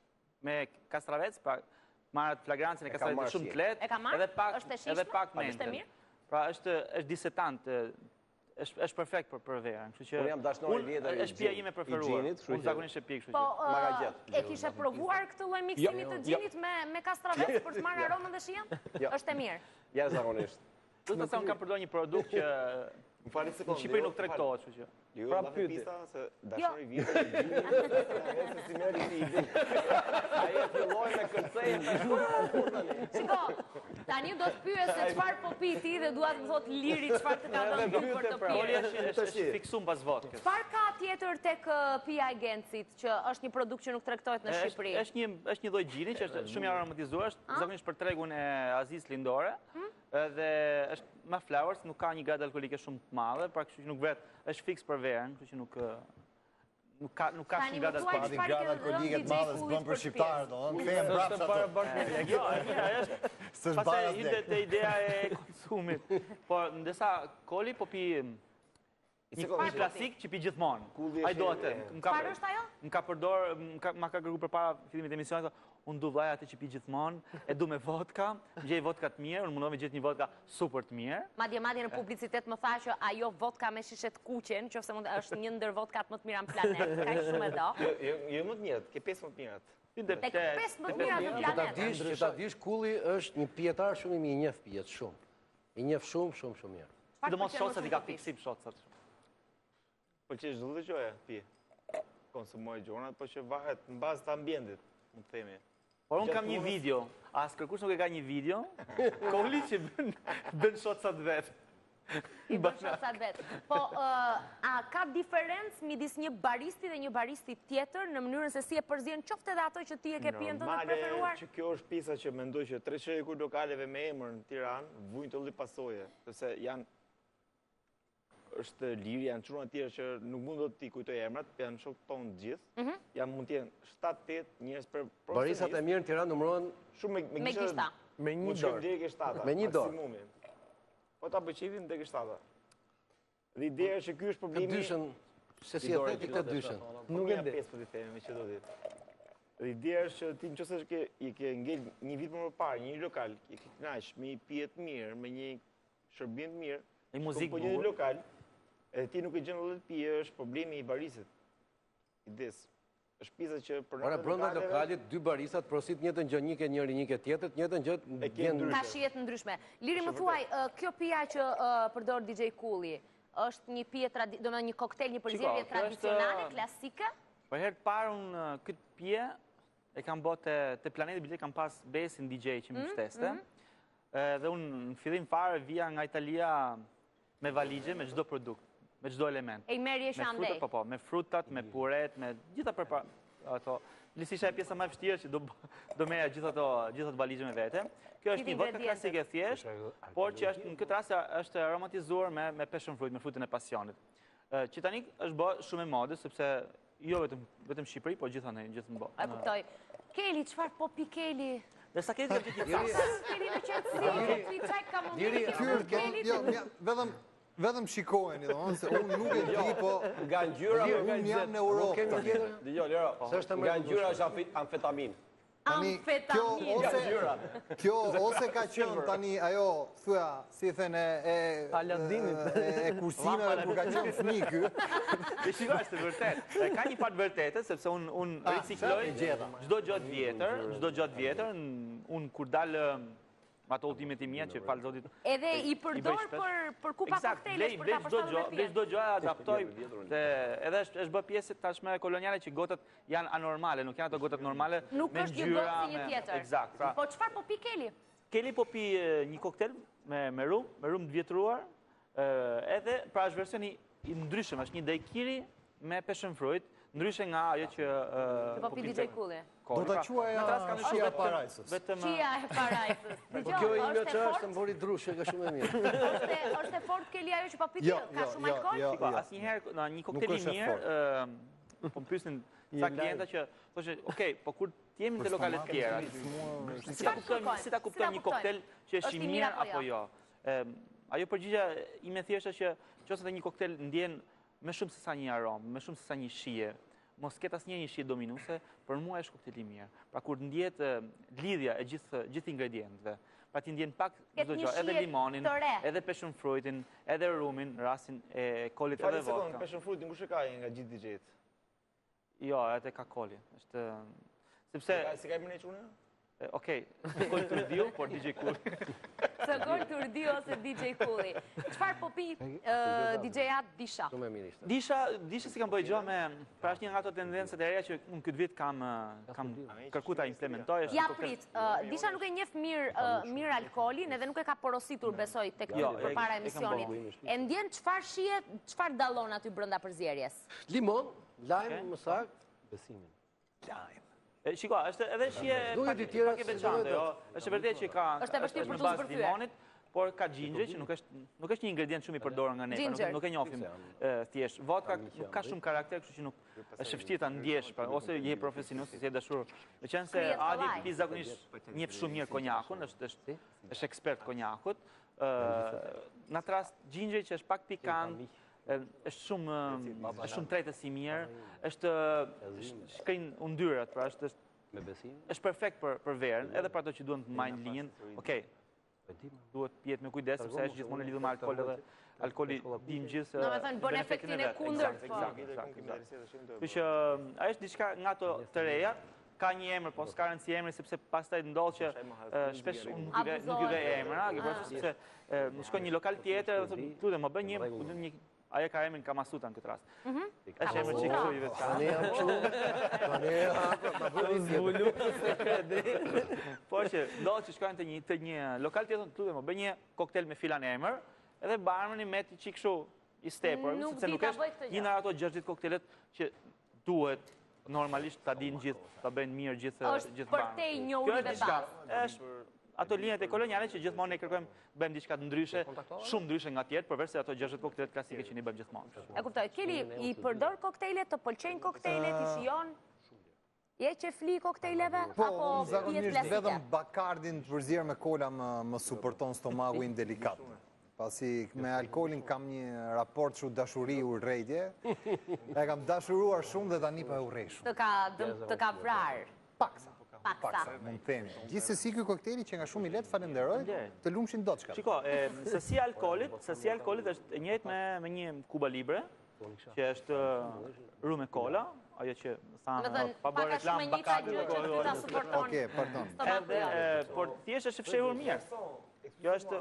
me kastravec, pra marrët flagrancën e E ka kastravecit marrë shumë si. të lehtë, E ka marrë? edhe pak Është e shishme? edhe pak Ishte menthol. mirë? Pra është është disetant, ë, është është perfekt për për verën, kështu që Unë jam dashnor i unë- vjetër i është pija gin- ime i preferuar. ginit, kështu Unë që- zakonisht e pi kështu Po, që. Ma ka ë, gjetë. e kishe provuar këtë lloj miksimi të gjinit me me kastravec për të marrë aromën dhe shijen? Jo. Është e mirë. Ja zakonisht. Do të them kam përdorur një produkt që Më fali në sekondë. Shqipëri nuk tregtohet, kështu që. Jo, Pra pra pyetje. pista se dashuri vjetë i gjini, se si merri ti ide. Ai e filloi me kërcejën. Shiko, tani do të pyes se çfarë po pi ti dhe dua të thot Liri çfarë të ka dhënë ty për të Poli pirë. është është është fiksum pas vodkës. Çfarë ka tjetër tek ë, pija e Gencit që është një produkt që nuk tregtohet në Është Shqipëri? është një është një lloj gjini që është shumë i aromatizuar, është zakonisht për tregun e Azis lindore. Edhe është me flowers, nuk ka një gradë alkolike shumë të madhe, pra kështu që nuk vet është fiks për verën, kështu që nuk ë, nuk ka nuk ka Tani shumë më gradë thuaj alkolike. çfarë ke alkolike dhënë të madhe D J s'bën Fullit për shqiptarë, do, në kthehem brapsht ato. Jo, ja, është S'është pastaj baraz ide lek. te ideja e konsumit. Po ndërsa Koli po pi Një klasik që pi gjithmonë. Kulli Ai është do atë. e- Më ka Çfarë është ajo? më ka përdor, më ka ma ka kërkuar përpara fillimit të emisionit, unë du vllai atë që pi gjithmonë, e du me vodka, më gjej vodka të mirë, unë mundova me gjetë një vodka super të mirë. Madje madje në publicitet më tha që ajo vodka me shishe të kuqe, nëse mund është një ndër vodkat më të mira në planet. Kaq shumë e do. Jo, jo, jo më të mirët, ke pesë më të mirat. Tek pesë më të mira në Që ta planet. dish, që ta dish kulli është një pijetar shumë i mirë, i njeh pijet shumë. I njeh shumë, shumë, shumë mirë. Do mos shocat i ka fiksim shocat. Po që çdo të qoja, pi. Konsumoj gjonat, po që varet në bazë të ambientit, mund të themi. Por unë kam një video, as kërkush nuk e ka një video, Koli që bën bën shocat vet. I bën shocat vet. Po a ka diferencë midis një baristi dhe një baristi tjetër në mënyrën se si e përzien qoftë edhe ato që ti e ke pijen tënde të preferuar? Normale që kjo është pjesa që mendoj që tre shekur lokaleve me emër në Tiranë vujnë të lloj pasoje, sepse janë është lirë, janë çuna të tjerë që nuk mund do t'i kujtoj emrat, janë shok tonë gjithë. Janë mund të jenë shtat tetë njerëz për Baristat e mirë në Tiranë numërohen shumë me Me gishta. me një mund të shkojmë dorë. deri ke shtata. Me një dorë. maksimumi. Po ta bëjmë deri ke shtata. Dhe ideja është që ky është Të problemi. dyshën, se si e the ti këtë dyshën. Nuk e di. pesë po ti themi, me që do ditë. Dhe ideja është që ti nëse ke i ke ngel një vit më parë një lokal, i ke kënaq me një pije të mirë, me një shërbim të mirë, Një muzikë po një bukur. lokal, edhe ti nuk e gjen edhe të pije, është problemi i barisit. Ides. Është pjesa që për Ora brenda lokalit dy baristat prosit njëtën gjë, një ke njëri, një ke tjetër, njëtën gjë E ke vjen ndryshe. Ka shijet ndryshme. Liri, më thuaj, ë, kjo pija që ë, përdor D J Kulli, është një pije, tradi- do me një koktel, një përzierje Shiko, kjo është, tradicionale, klasike? Për herë të parë unë uh, këtë pije e kam bë te te Planeti Bilet, kam pas Besin D J që më shteste. Dhe unë në fillim fare vija nga Italia me valigje, me çdo produkt, me çdo element. E i merje që Me andej. frutat, po po, me frutat, me puret, me gjitha përpara ato. Lisisha e pjesa më e vështirë që do do merja gjithë ato gjithë ato valigje me vete. Kjo është Gjithë një vodka ingredientet. klasike thjesht, por që është në këtë rast është aromatizuar me me passion fruit, me frutën e pasionit. Ë, Që tani është bë shumë e modë sepse jo vetëm vetëm Shqipëri, por gjithandaj gjithë në botë. E kuptoj. Keli, çfarë po pi Keli? Dhe sa keni të gjithë Sa Keli në qetësi, ti çaj ka më Diri, mirë. ky Keli, jo, ja, vetëm vetëm shikojeni, domethënë se unë nuk e di, po Nga ngjyra më unë jam në Nuk Europë. kemi tani. tjetër. Dgjoj, Lero. Se është Nga ngjyra është amfi- amfetamin. Tani, kjo Amfetamin. ose kjo ose ka qenë tani ajo thua si thënë e Aladinit. e, e kursinave kur ka qenë fëmijë ky. E shiko, është e vërtet. E, Ka një part vërtete, sepse unë un ricikloj çdo gjë të vjetër, çdo gjë të vjetër, n- unë kur dalë ato ultimet e mia që fal zotit. Edhe i përdor shpesh. për për kupa Eksakt, koktejlesh blej për blej ta çdo përshtatur gjë, me blej pijen. çdo gjë e adaptoj. Dhe edhe është është bë pjesë tashmë koloniale që gotat janë anormale, nuk janë ato gotat normale. Nuk me është një ngjyra, gotë si një me- tjetër. Eksakt. Pra, Po çfarë po pi Keli? Keli po pi e, një koktel me me rum, me rum të vjetruar, ë, edhe pra është versioni i ndryshëm, është një daiquiri me passion fruit, ndryshe nga ajo që ë, Po pi D J Kulli. Do ta quaj Në tras ka ndryshuar shija vetëm- parajsës. Vetëm Qia e parajsës. Po Dgjoj, kjo i është më që e është fortë? mbori drushe, ka shumë e mirë. Është e- është e fort Keli ajo që po pi ti? Jo, Ka jo, shumë jo, alkool? jo, Shiko, jo. asnjëherë në një koktel i është e mirë, fortë. ë, po më pyesin ca klienta që thoshte, "Okej, po kur të jemi në lokale të tjera, si ta Çfarë kuptojmë, kërkojnë? si ta Si kuptojmë ta një kuptojnë? koktel që është Është i i mirë mirë apo apo jo?" Ëm, Ajo përgjigja ime thjesht është që nëse një koktel ndjen me shumë se sa një aromë, me shumë se sa një shije, mos ketë asnjë një shije dominuese, për mua është koktel i mirë. Pra kur ndjet ë, lidhja e gjithë gjithë ingredientëve, pra ti ndjen pak Ketë çdo një gjë, edhe shije limonin, të re. edhe passion fruitin, edhe rumin, rastin e kolit Fali edhe sekond, vodka. passion fruitin kush e ka nga gjithë D J-t? Jo, atë ka koli. Është sepse Si ka emrin e çunë? e, Okej, kol të rdiu, por D J Cool. Sëgol Turdi ose D J Kulli. Çfarë po pi ë, D J-at Disha? Shumë e mirë ishte. Disha, disha si kam bëj gjë me, pra është një nga ato tendencët e reja që unë këtë vit kam ë, kam kërkuar ta implementoj. është Ja koktel- prit, ë, Disha nuk e njeh mirë ë, mirë alkoolin edhe nuk e ka porositur besoj tek Jo, e- përpara e kam emisionit. bërë. E ndjen çfarë shije, çfarë dallon aty brenda përzierjes? Limon, lajm, më saktë. Besimin. E, Shiko, është edhe shije Nuk e pak di tjera pak e se veçantë, do jo. Është vërtet që ka Është e vështirë për në t'u bazë zbërthyer. limonit, por ka gjingje që nuk është nuk është një ingredient shumë i përdorur nga ne, pra nuk, Ginger. nuk e njohim ë, thjesht. Vodka nuk ka shumë karakter, kështu që nuk është e vështirë ta ndjesh, pra ose je profesionist, ose je dashur. Meqense Krijet Adi kollaj. pi zakonisht njeh shumë mirë konjakun, është është është ekspert konjakut. Ë në atë rast gjingje që është pak pikant, është shumë është shumë tretës i mirë, është shkrin undyrat, pra është Me besim? është perfekt për për verën, edhe për ato që duan të majnë linjën. Okej. Duhet pjetë me kujdes sepse është gjithmonë e lidhur me alkool edhe alkooli dim gjithë. Do të thënë bën efektin e kundërt. Kështu që ajo është diçka nga ato të reja. Ka një emër, po s'ka rëndësi emri sepse pastaj ndodh që shpesh unë nuk i nuk i vë emra, sepse më shkon një lokal tjetër dhe thotë, "Lutem, më bën një, një ajo ka emrin Kamasutra në këtë rast." Është emër që kështu i vetë. Tani jam kështu. Tani ma bëri zbulu se Po që ndodh që shkojnë te një te një lokal tjetër, "Lutem, më bën një koktel me filan emër." Edhe barmani met i çik kështu i stepër, sepse nuk është një nga ato gjashtë koktelet që duhet normalisht ta dinë gjithë, ta bëjnë mirë gjithë gjithë barmani. Është për te i njohuri dhe bazë. Është ato linjat e koloniale që gjithmonë ne kërkojmë bëjmë diçka të ndryshe, shumë ndryshe nga tjetër, përveç se ato gjashtë koktelet klasike që ne bëjmë gjithmonë. E kuptoj. Keli i përdor koktejlet, të pëlqejnë koktejlet, i shijon? Je që fli kokteleve, apo zakonisht vetëm bakardin të përzirë me kola më supporton stomakuin delikat. Pasi me alkoolin kam një raport që dashuri u rrejtje, e kam dashuruar shumë dhe tani pa u rrejshu. Të ka vrarë? Paksa. Paksa, mund të themi. Gjithsesi ky kokteli që nga shumë i lehtë, falenderoj, të lumshin dot çka. Shiko, sasi alkoolit, sasi alkoolit është e njëjtë me me një Cuba Libre, që është rum e cola, ajo që thanë pa bërë reklam Bacardi. Okej, pardon. Edhe por thjesht është fshehur mirë. Kjo është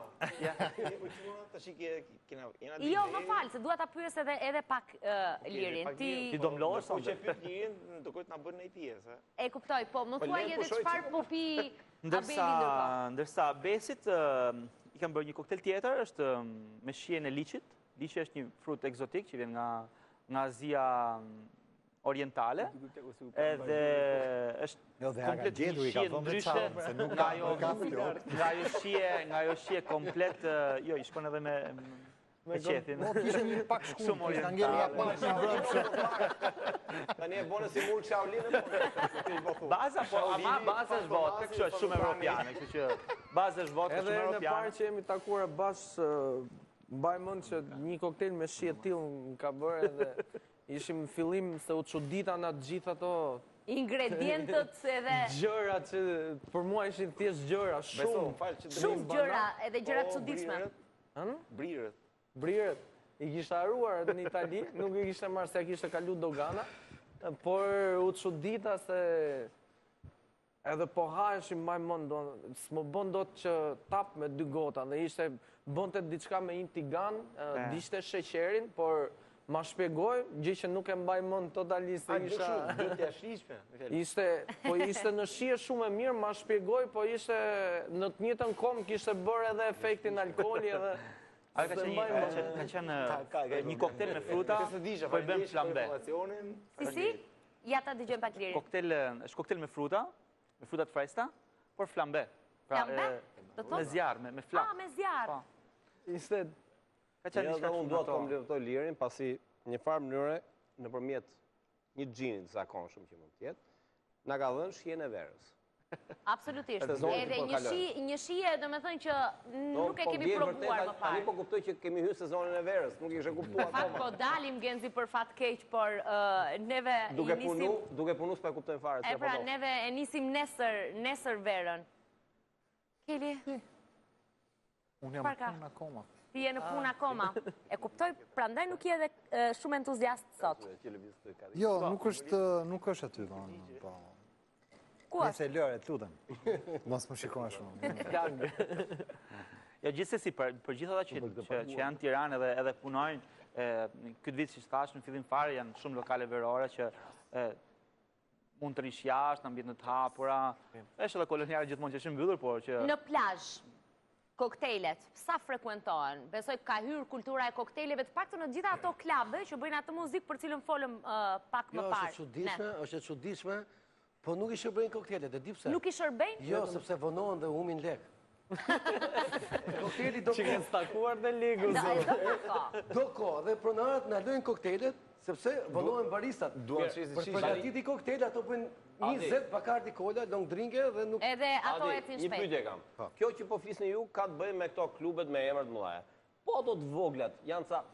Jo, më falë, se dua ta pyes edhe edhe pak Lirin. Ti do mlohesh Po që pyet Lirin, do kujt na bën në një pjesë. E kuptoj, po më thuaj edhe çfarë po pi Abeli ndërsa ndërkohë. ndërsa Besit i kanë bërë një koktel tjetër, është me shijen e liçit. Liçi është një frut ekzotik që vjen nga nga Azia orientale, edhe është komplet shije ndryshe nga ajo nga ajo shije, nga ajo shije komplet, jo, i shkon edhe me me qethin. Kishte një pak shkumë, kishte ngjerë nga pashi brëndshëm. Tani e bone si mur Shaolin. Baza, po, ama baza është vodka, kështu është shumë europiane, kështu që baza është vodka shumë europiane. Edhe në parë që jemi takuar bashkë, mbaj mend që një koktejl me shije tillë ka bërë edhe ishim në fillim se u çudita nga të gjitha ato ingredientët edhe gjëra që për mua ishin thjesht gjëra, shumë. Shumë gjëra, edhe gjëra të çuditshme. Ëh? Brirët. Brirët. I kishte haruar në Itali, nuk i kishte marrë se kishte kalu dogana, por u çudita se edhe po haheshim mbaj mend, s'më bën dot që tap me dy gota, dhe ishte bënte diçka me një tigan, dishte sheqerin, por ma shpjegoj, gjë që nuk e mbaj mend totalisht se isha. Ishte, po ishte në shije shumë e mirë, ma shpjegoj, po ishte në të njëjtën kohë kishte bërë edhe efektin alkooli edhe Ajo ka qenë ka qenë një koktel me fruta, po i bëm flambe. Si si? Ja ta dëgjojmë pak Lirin. Koktel, është koktel me fruta, me fruta të freskëta, por flambe. Flambe? Do Me zjarr, me me flam. Ah, me zjarr. Ishte Ka qenë diçka unë dua të komplementoj Lirin, pasi një farë mënyre nëpërmjet një xhinit të zakonshëm që mund të jetë, na ka dhënë shijen e verës. Absolutisht. Edhe një shi, një shije, domethënë që nuk e kemi provuar më parë. Tani po kuptoj që kemi hyrë sezonin e verës, nuk ishe kuptuar akoma. Po dalim Genzi për fat keq, por neve duke punu, duke punu s'po e kuptojmë fare se po. E pra neve e nisim nesër, nesër verën. Keli. Unë jam punë akoma. Ti je në punë akoma. E kuptoj, prandaj nuk je edhe shumë entuziast sot. Jo, nuk është nuk është aty domun, po. Ku është? Nëse lëre, të lutem. Mos më shikoj shumë. Ja, gjithsesi për për gjithë ata që që janë në Tiranë edhe edhe punojnë, këtë vit siç thash në fillim fare janë shumë lokale verore që mund të rish jashtë, në ambiente të hapura. Është edhe koloniale gjithmonë që është mbyllur, por që në plazh koktejlet, sa frekuentohen? Besoj ka hyrë kultura e koktejleve të paktën në gjitha ato klube që bëjnë atë muzikë për cilën folëm pak më parë. Jo, është e çuditshme, është e çuditshme, po nuk i shërbejnë koktejlet, e di pse. Nuk i shërbejnë? Jo, sepse vonohen dhe humbin lek. Koktejli do që kanë stakuar dhe legu. Do ko, dhe pronarët na lëjnë koktejlet, sepse vonohen baristat. Për përgatiti koktejl, ato bëjnë njëzet Bacardi Cola, long drinke dhe nuk... Edhe ato ecin shpejt. Një pyetje kam. Kjo që po flisni ju ka të bëjë me këto klubet me emër të mëdha. Po ato të voglat janë ca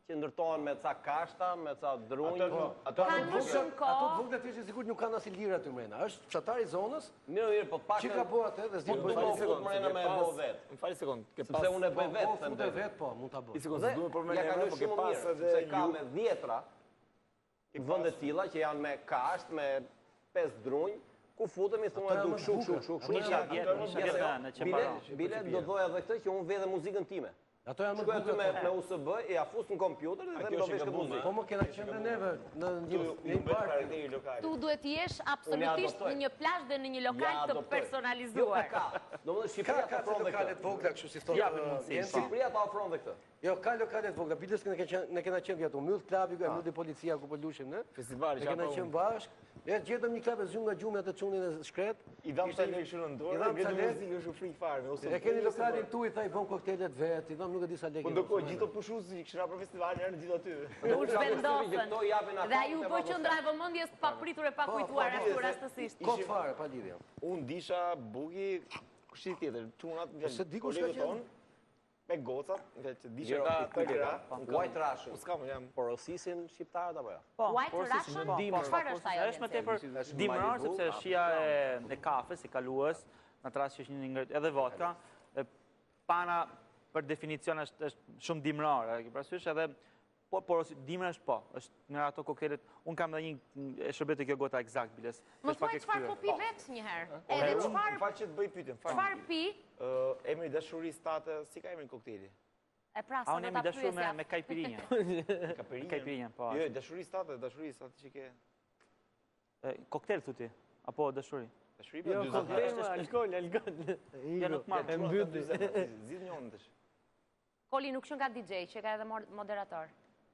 që ndërtohen me ca kashta, me ca drunj. Ato Kanë më shumë Ato të kohë. vogla thjesht sigurt nuk kanë as lirë aty mrena. Është fshatar i zonës, Mirë, mirë, po pak. që ka bërë atë dhe Po s'di do bëj. të fut mrena me bo vet. Më fali sekond, ke Sepse unë e bëj vet, Po, them futet drejt. vet, po, mund ta I bëj. sekond, Dhe duhet për me ja emra, kaloj po ke shumë pas mirë, edhe sepse ka ju- me dhjetra vende tilla që janë me kasht, me pesë drunj, ku futemi thonë janë duk më shuk bukur. shuk shuk. Ato Nisha janë- vjetë, nisha Bile, vjetë në Qeparan. bile do doja edhe këtë që unë ve dhe muzikën time. Ato janë më Shkoj aty bukur. me me U S B, e ja fus në kompjuter dhe kjo do është vesh këtë gabim, muzikë. Po më kena qenë neve në Ju një ju një bëhet park. karakteri lokal. Tu duhet të jesh absolutisht adoptoj. në një plazh dhe në një lokal Ja, të adoptoj. personalizuar. Jo, ka. Domethënë Ka Shqipëria ka ka të ofron dhe lokale të këtë. vogla kështu si thotë. Japin mundësi, Jensi. po. Shqipëria ta ofron dhe këtë. Jo, ka lokale të vogla. Biles ne kena ne kena qenë aty, mbyll klabi, e mbyll policia ku po lushim ne. Festivali Ne që kena apo qenë bashk. Ne gjetëm një klub e zymë nga gjumë atë çunin e shkret. i dham Ishte- sa lekë shumë në dorë, i dham dhe ca gjetë lekë. muzikë është free fare, ose. E keni lokalin tu i tha i bën koktejlet vet, i dham nuk e di sa lekë. Po ndërkohë gjithë të pushuesi që kishin për festivalin erën gjithë aty. U zhvendosën. Këto japin Dhe ai u bë qendra e vëmendjes pa pritur e pa kujtuar ashtu rastësisht. Kot fare, pa lidhje. Unë disha Buki, kush i tjetër, çunat se di kush ka kolegët qenë. tonë, me gocat, nga që disha Gjera, ka të gjera. White Russian. Po s'kam, jam. Po rosisin shqiptarët apo jo? Po, White por si Russian? më dimër, Çfarë po, është ajo, Është më Jensen? tepër Është dimëror Malibu, sepse apo- shija e e kafes, e kalues, në atë rast që është një ngre- edhe vodka, e pana për definicion është është shumë dimërore, e ke parasysh edhe po por dimër është po, është nga ato koktejlet. Un kam edhe një e shërbet të kjo gota eksakt biles. Më Është pak thuaj e çfarë po kthyer. pi vet një herë. Edhe Unë çfarë fal që të bëj pyetjen, fal. çfarë pi? Ë, emri dashurisë tate, si ka emrin koktejli? E pra, A sa unë do jemi ta dashur me pyesja. me kajpirinjë. Kapirinjën. Kajpirinjën, po. Jo, dashurisë tate, dashurisë atë që ke. E, Koktel thuti apo dashuri? Dashuri Jo, po koktejl, alkool, alkool. Ja nuk marr. E mbyty. Zgjidh njërin tash. Koli nuk qen nga D J, që ka edhe mod- moderator.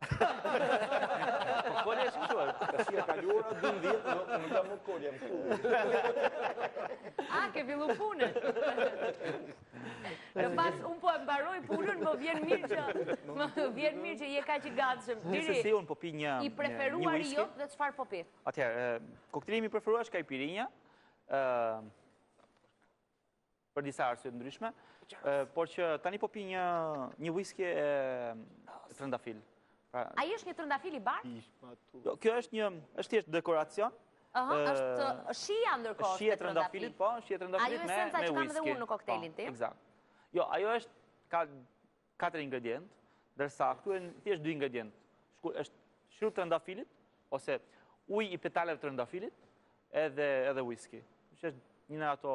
Po koli është kështu. Si e kaluara dymbëdhjetë, nuk nuk jam më kol, jam këtu. A, ke fillu punën. Në pas, unë po e mbaroj punën, më vjen mirë që më vjen mirë që je kaq i gatshëm. Nëse si Diri, unë po pi një i një preferuari whisky. jot dhe çfarë po pi? Atëherë, e, kokteli im i preferuar është kajpirinja, ë për disa arsye të ndryshme, ë, por që tani po pi një një whisky e e trëndafil. Pra, Ai është një trëndafil i bar? jo, kjo është një është thjesht dekoracion, Ëh, Ë, është shija ndërkohë. shije te trëndafilit, po, shije trëndafilit Ajo me esenca me që kam whisky. edhe unë në koktelin Po, tim. Eksakt. Jo, ajo është ka katër ingredient, ndërsa këtu janë thjesht dy ingredient. Shku, është shrup trëndafilit ose ujë i petaleve të trëndafilit edhe edhe whisky. Që është një nga ato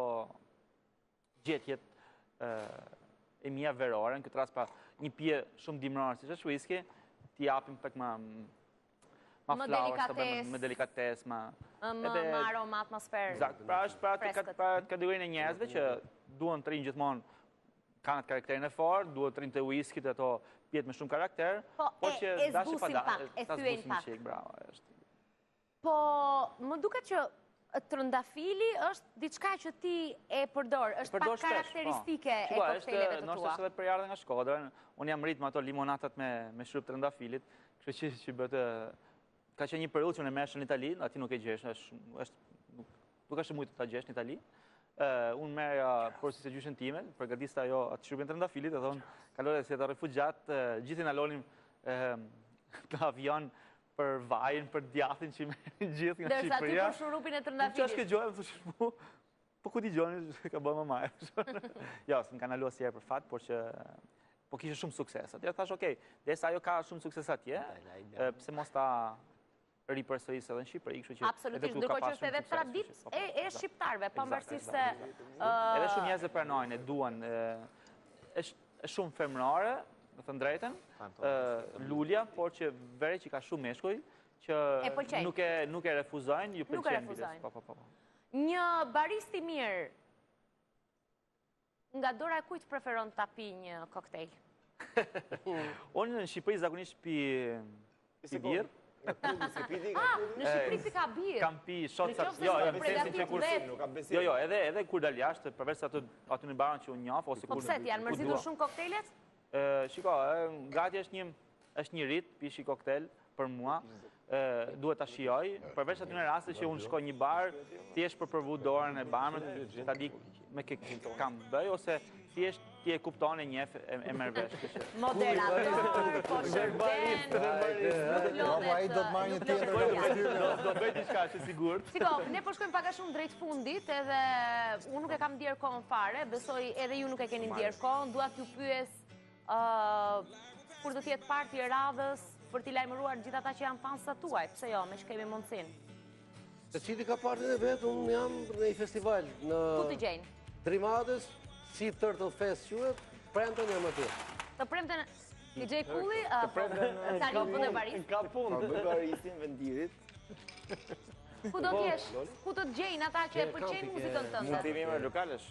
gjetjet ë e mia verore, në këtë rast pra një pije shumë dimrore siç është whisky, t'i japim pak më ma Më flowers, të bëjmë delikates. me delikates, ma Më edhe- më aroma, atmosferë. Eksakt, pra është pra atë freskët. kat- pra atë kategorinë e njerëzve që duan të rinë gjithmonë kanë atë karakterin e fortë, duan të rinë të whisky ato pijet me shumë karakter, Po, por e- që e dashi pa zbusin da- pak, e ta thyen zbusin pak. qik, bravo, është. Po, më duket që trëndafili është diçka që ti e përdor, është Përdor pak shpesh, po. karakteristike e Shiko, është, kokteleve të nështë tua. është edhe përjardhe nga Shkodra, unë jam rrit me ato limonatat me, me shrup trëndafilit, kështu që, që bëtë, ka qenë një periudhë që unë e merresh në Itali, ati nuk e gjesh, është, është, nuk, nuk është shumë ta gjesh në Itali. Uh, unë merja por si se gjyshen time, përgatista ajo atë shrupin trëndafilit, dhe thonë, kalore si të refugjat, uh, gjithë në alonim uh, në avion për vajin, për djathin që i merrin gjithë nga Dërsa ty Shqipëria. për shurupin e Që është trëndafilit. këtë gjojë, më thush, po, po ku ti gjoni, ka bëmë më majë. Jo, s'm kanë aluar asnjëherë për fat, por që po kishte shumë sukses. Atëherë thash, okay, derisa ajo ka shumë sukses atje, e, pse mos ta ripërsërisë edhe në Shqipëri, kështu që Absolutisht, këtu ka ndërkohë që pas është shumë edhe sukses, kështu tradit që, po, e, e eksakt. shqiptarve, pavarësisht se... Eksakt, ë, Edhe shumë njerëz e pranojnë, e duan, e, është është shumë femërore, me thënë drejtën, ë, lulja, por që vere që ka shumë meshkuj, që E pëlqejnë. nuk e nuk e refuzojnë, ju Nuk e pëlqen refuzojnë. biles. Po, po, po. Një barist i mirë, nga dora e kujt preferon ta pi një koktejl? Unë në Shqipëri zakonisht pi pi birë, Se piti Ah, në Shqipëri si ka birë. kam pi shot Në sa qoftë se jo, s'do jo, të në sensin që përgatit kur vetë. nuk kam besim. Jo, jo, edhe edhe kur dal jashtë, përveç se aty aty në barën që unë njoh ose Po kur pse ti janë kur mërzitur dua. shumë koktejlet? Ë, shiko, ë, gati është një është një rit, pishi koktel për mua. Ë, duhet ta shijoj, përveç aty në raste që unë shkoj një bar, thjesht për provu dorën e barmët, ta di me kë kam bëj ose thjesht ti e kupton e njeh e e merr vesh. kështu që- Moderator, po shërben, Bravo, ai do të marrë një tjetër Do- nga Do bëj diçka që sigurt. Shiko, ne po shkojmë pak a shumë drejt fundit, edhe unë nuk e kam ndier kohën fare, besoj edhe ju nuk e keni ndier kohën, dua t'ju pyes ë kur do të jetë parti e radhës për t'i lajmëruar gjithë ata që janë fansat tuaj, pse jo, me që kemi mundësinë. Se cili ka partin e vetë, unë jam në një festival në Ku të gjejnë? Drimadës, si Turtle Fest quhet, premten jam aty. Të premten D J Kulli, apo tani u bën e baris. Ka punë. Po bëj barisin vendirit. Ku do t'jesh? Ku do të gjejnë ata që e pëlqejnë muzikën Mund tënde? të jemi me lokalesh.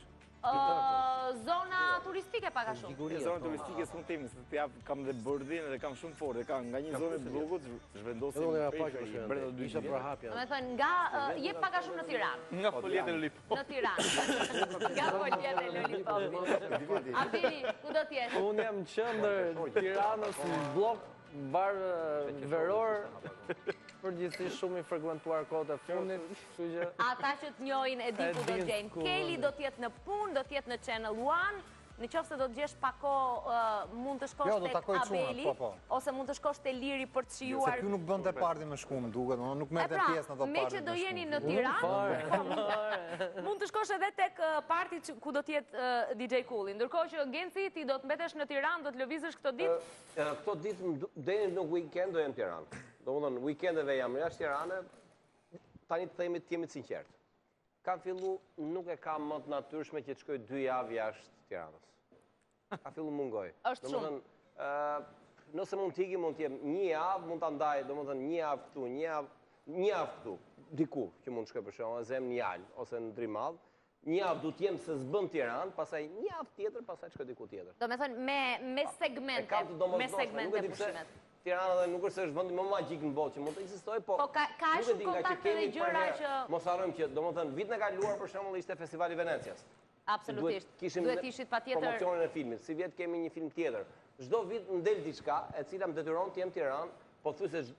Ë, Zona turistike pak a shumë. Në zonë turistike s'mund të jemi, se të jap kam dhe bordin dhe kam shumë fortë, kam nga një zonë të bllokut zhvendosim Edhe unë era pak periferie, për brenda shembull. dy Isha vite. për hapja. Do të thënë nga ë, jep pak a shumë në Tiranë. Nga foljet e Lollipop. Në Tiranë. Nga foljet e Lollipopit. Abili, ku do t'jesh? Unë jam në qendër Tiranës, në blok, bar eh, veror, përgjithsisht shumë i frekuentuar kohët e fundit, kështu që Ata që të njohin e di E ku do din t'gjejnë. ku- Kelly do t'jetë në punë, do t'jetë në Channel One. Në qoftë se do të gjesh pak kohë, ë, mund të Jo, shkosh do tek takoj çunat, Abeli, po, po. ose mund të shkosh te Liri për të Se shijuar. ky nuk bënte parti me shkumë, duket, unë nuk E merrte pra, pjesë në ato me parti. që do jeni në Unë Tiranë, fare. po, mund- mund të shkosh edhe tek ë, parti që- ku do të jetë ë, D J Kulli. Ndërkohë që Genci ti do të mbetesh në Tiranë, do të lëvizësh këto ditë. Ë, Këto ditë mdu- deri në weekend do jem në Tiranë. Domethënë weekendeve jam jashtë Tirane. Tani të themi të jemi të sinqertë. Kam fillu, nuk e kam më të natyrshme që të shkoj dy javë jashtë Tiranës. Ka fillu mungoj. Është shumë. Domethënë, ë, nëse mund t'iki, mund t'jem një javë, mund t'a ndaj, domethënë një javë këtu, një javë, një javë këtu, diku që mund të shkoj për shembull, ose në Njalë ose në Drimadh. Një javë du t'jem se s'bën Tiranë, pastaj një javë tjetër, pastaj shkoj diku tjetër. Do me thënë, me, me E segmente, kam të me domosdoshme, segmente nuk e di pse pushimet. Tirana dhe nuk është se është vendi më magjik në botë që mund të ekzistojë, po Po ka- ka nuk e shumë di nga që kontakte kemi dhe gjëra për herë. që- Mos harrojmë që, domethënë, vitën e kaluar për shembull ishte Festivali Venecias. Absolutisht. kishim Duhet ishit pa tjetër. promocionin e filmit. Si vjet kemi një film tjetër. Çdo vit ndel diçka e cila më detyron të jem në Tiranë, po thjesht se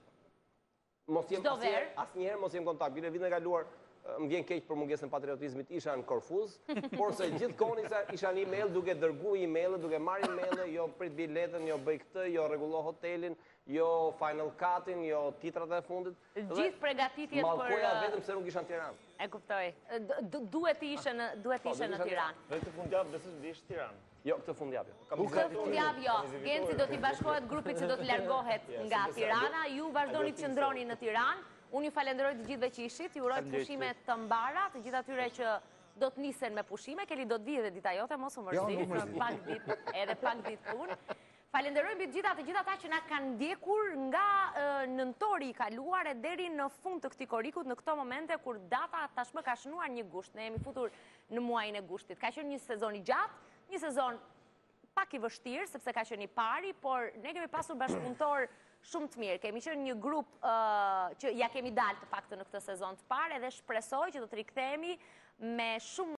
mos jem Çdo asnjëherë, verë. asnjëherë mos jem kontakt. Bile vitën e kaluar ë, më vjen keq për mungesën e patriotizmit, isha në Korfuz, por se gjithkohon isha isha në email duke dërguar emailë, duke marrë emailë, jo prit biletën, jo bëj këtë, jo rregullo hotelin, jo final cut-in, jo titrat e fundit. Gjithë përgatitjet për... Mallkoja ë, vetëm se nuk isha në Tiranë. E kuptoj. D- d- Duhet ishe në, duhet Po, ishe duhet në isha në Tiranë. Dhe këtë fundjavë besoj të vish në Tiranë. Jo, këtë fundjavë. Kam Këtë fundjavë jo, Genci do t'i bashkohet grupit që do të largohet nga Tirana, ju vazhdoni të qëndroni në Tiranë. Unë ju falenderoj të gjithëve që ishit, ju uroj pushime të mbara, të gjithë atyre që do të nisen me pushime, Keli do të vi edhe dita jote, mos u Jo, mërzi, nuk mërzi. pak ditë, edhe pak ditë punë. Falenderoj mbi të gjitha të gjitha ata që na kanë ndjekur nga ë, nëntori i kaluar e deri në fund të këtij korikut në këto momente kur data tashmë ka shënuar një gusht. Ne jemi futur në muajin e gushtit. Ka qenë një sezon i gjatë, një sezon pak i vështirë sepse ka qenë i pari, por ne kemi pasur bashkëpunëtor shumë të mirë. Kemi qenë një grup ë, që ja kemi dalë të paktën në këtë sezon të parë edhe shpresoj që do të rikthehemi me shumë